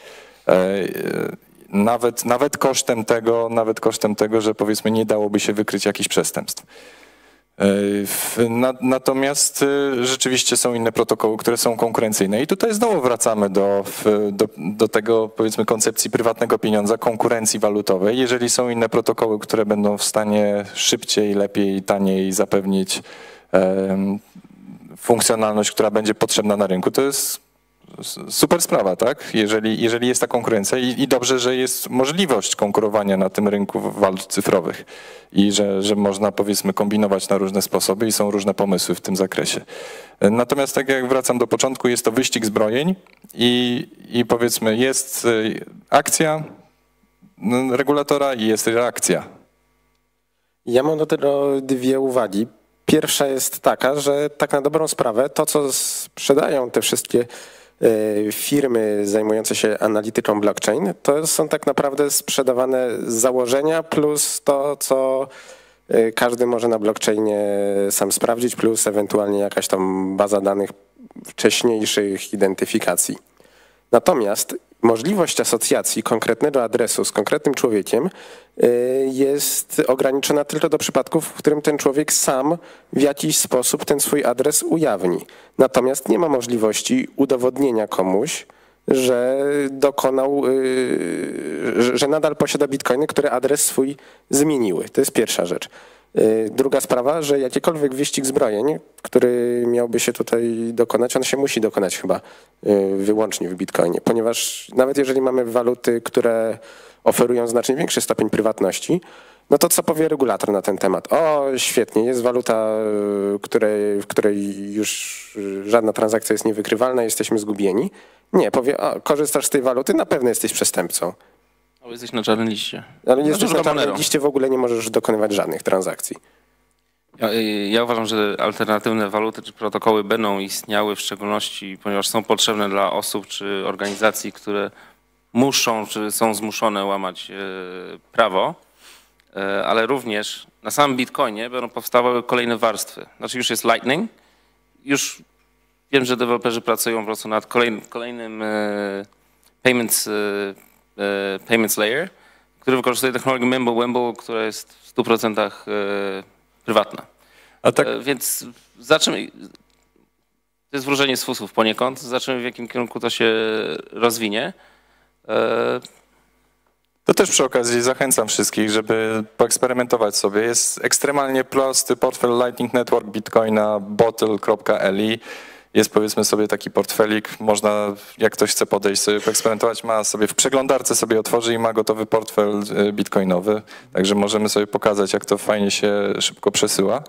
Nawet kosztem tego, że powiedzmy nie dałoby się wykryć jakichś przestępstw. Natomiast rzeczywiście są inne protokoły, które są konkurencyjne i tutaj znowu wracamy do tego, powiedzmy, koncepcji prywatnego pieniądza, konkurencji walutowej. Jeżeli są inne protokoły, które będą w stanie szybciej, lepiej, taniej zapewnić funkcjonalność, która będzie potrzebna na rynku, to jest super sprawa, tak? Jeżeli jest ta konkurencja i dobrze, że jest możliwość konkurowania na tym rynku walut cyfrowych i że można, powiedzmy, kombinować na różne sposoby i są różne pomysły w tym zakresie. Natomiast tak jak wracam do początku, jest to wyścig zbrojeń i powiedzmy jest akcja regulatora i jest reakcja. Ja mam do tego dwie uwagi. Pierwsza jest taka, że tak na dobrą sprawę to, co sprzedają te wszystkie firmy zajmujące się analityką blockchain, to są tak naprawdę sprzedawane założenia plus to, co każdy może na blockchainie sam sprawdzić, plus ewentualnie jakaś tam baza danych wcześniejszych identyfikacji. Natomiast możliwość asocjacji konkretnego adresu z konkretnym człowiekiem jest ograniczona tylko do przypadków, w którym ten człowiek sam w jakiś sposób ten swój adres ujawni. Natomiast nie ma możliwości udowodnienia komuś, że dokonał, że nadal posiada bitcoiny, które adres swój zmieniły. To jest pierwsza rzecz. Druga sprawa, że jakikolwiek wyścig zbrojeń, który miałby się tutaj dokonać, on się musi dokonać chyba wyłącznie w bitcoinie, ponieważ nawet jeżeli mamy waluty, które oferują znacznie większy stopień prywatności, no to co powie regulator na ten temat? O, świetnie, jest waluta, w której już żadna transakcja jest niewykrywalna, jesteśmy zgubieni. Nie, powie, o, korzystasz z tej waluty, na pewno jesteś przestępcą. Ale jesteś na czarnym liście. Ale jesteś na czarnym liście, w ogóle nie możesz dokonywać żadnych transakcji. Ja uważam, że alternatywne waluty czy protokoły będą istniały, w szczególności ponieważ są potrzebne dla osób czy organizacji, które muszą czy są zmuszone łamać prawo, ale również na samym Bitcoinie będą powstawały kolejne warstwy. Znaczy już jest Lightning, już wiem, że deweloperzy pracują po prostu nad kolejnym payments layer, który wykorzystuje technologię Mimblewimble, która jest w 100% prywatna. A tak... Więc zaczniemy, to jest wróżenie z fusów poniekąd, zobaczymy w jakim kierunku to się rozwinie. To też przy okazji zachęcam wszystkich, żeby poeksperymentować sobie. Jest ekstremalnie prosty portfel Lightning Network Bitcoina bottle.li. Jest, powiedzmy sobie, taki portfelik, można, jak ktoś chce podejść sobie poeksperymentować, ma sobie w przeglądarce sobie otworzy i ma gotowy portfel bitcoinowy. Także możemy sobie pokazać, jak to fajnie się szybko przesyła.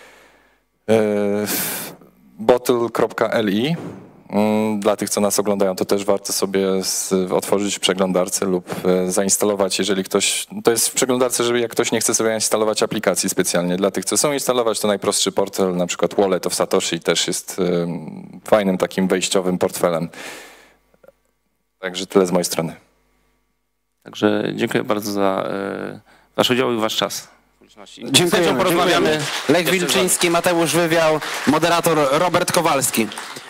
Bottle.li. Dla tych, co nas oglądają, to też warto sobie otworzyć w przeglądarce lub zainstalować, jeżeli ktoś... To jest w przeglądarce, żeby jak ktoś nie chce sobie instalować aplikacji specjalnie. Dla tych, co chcą instalować, to najprostszy portfel, na przykład Wallet of Satoshi też jest fajnym takim wejściowym portfelem. Także tyle z mojej strony. Także dziękuję bardzo za wasz udział i wasz czas. Dziękuję. Porozmawiamy. Lech Wilczyński, Mateusz Wywiał, moderator Robert Kowalski.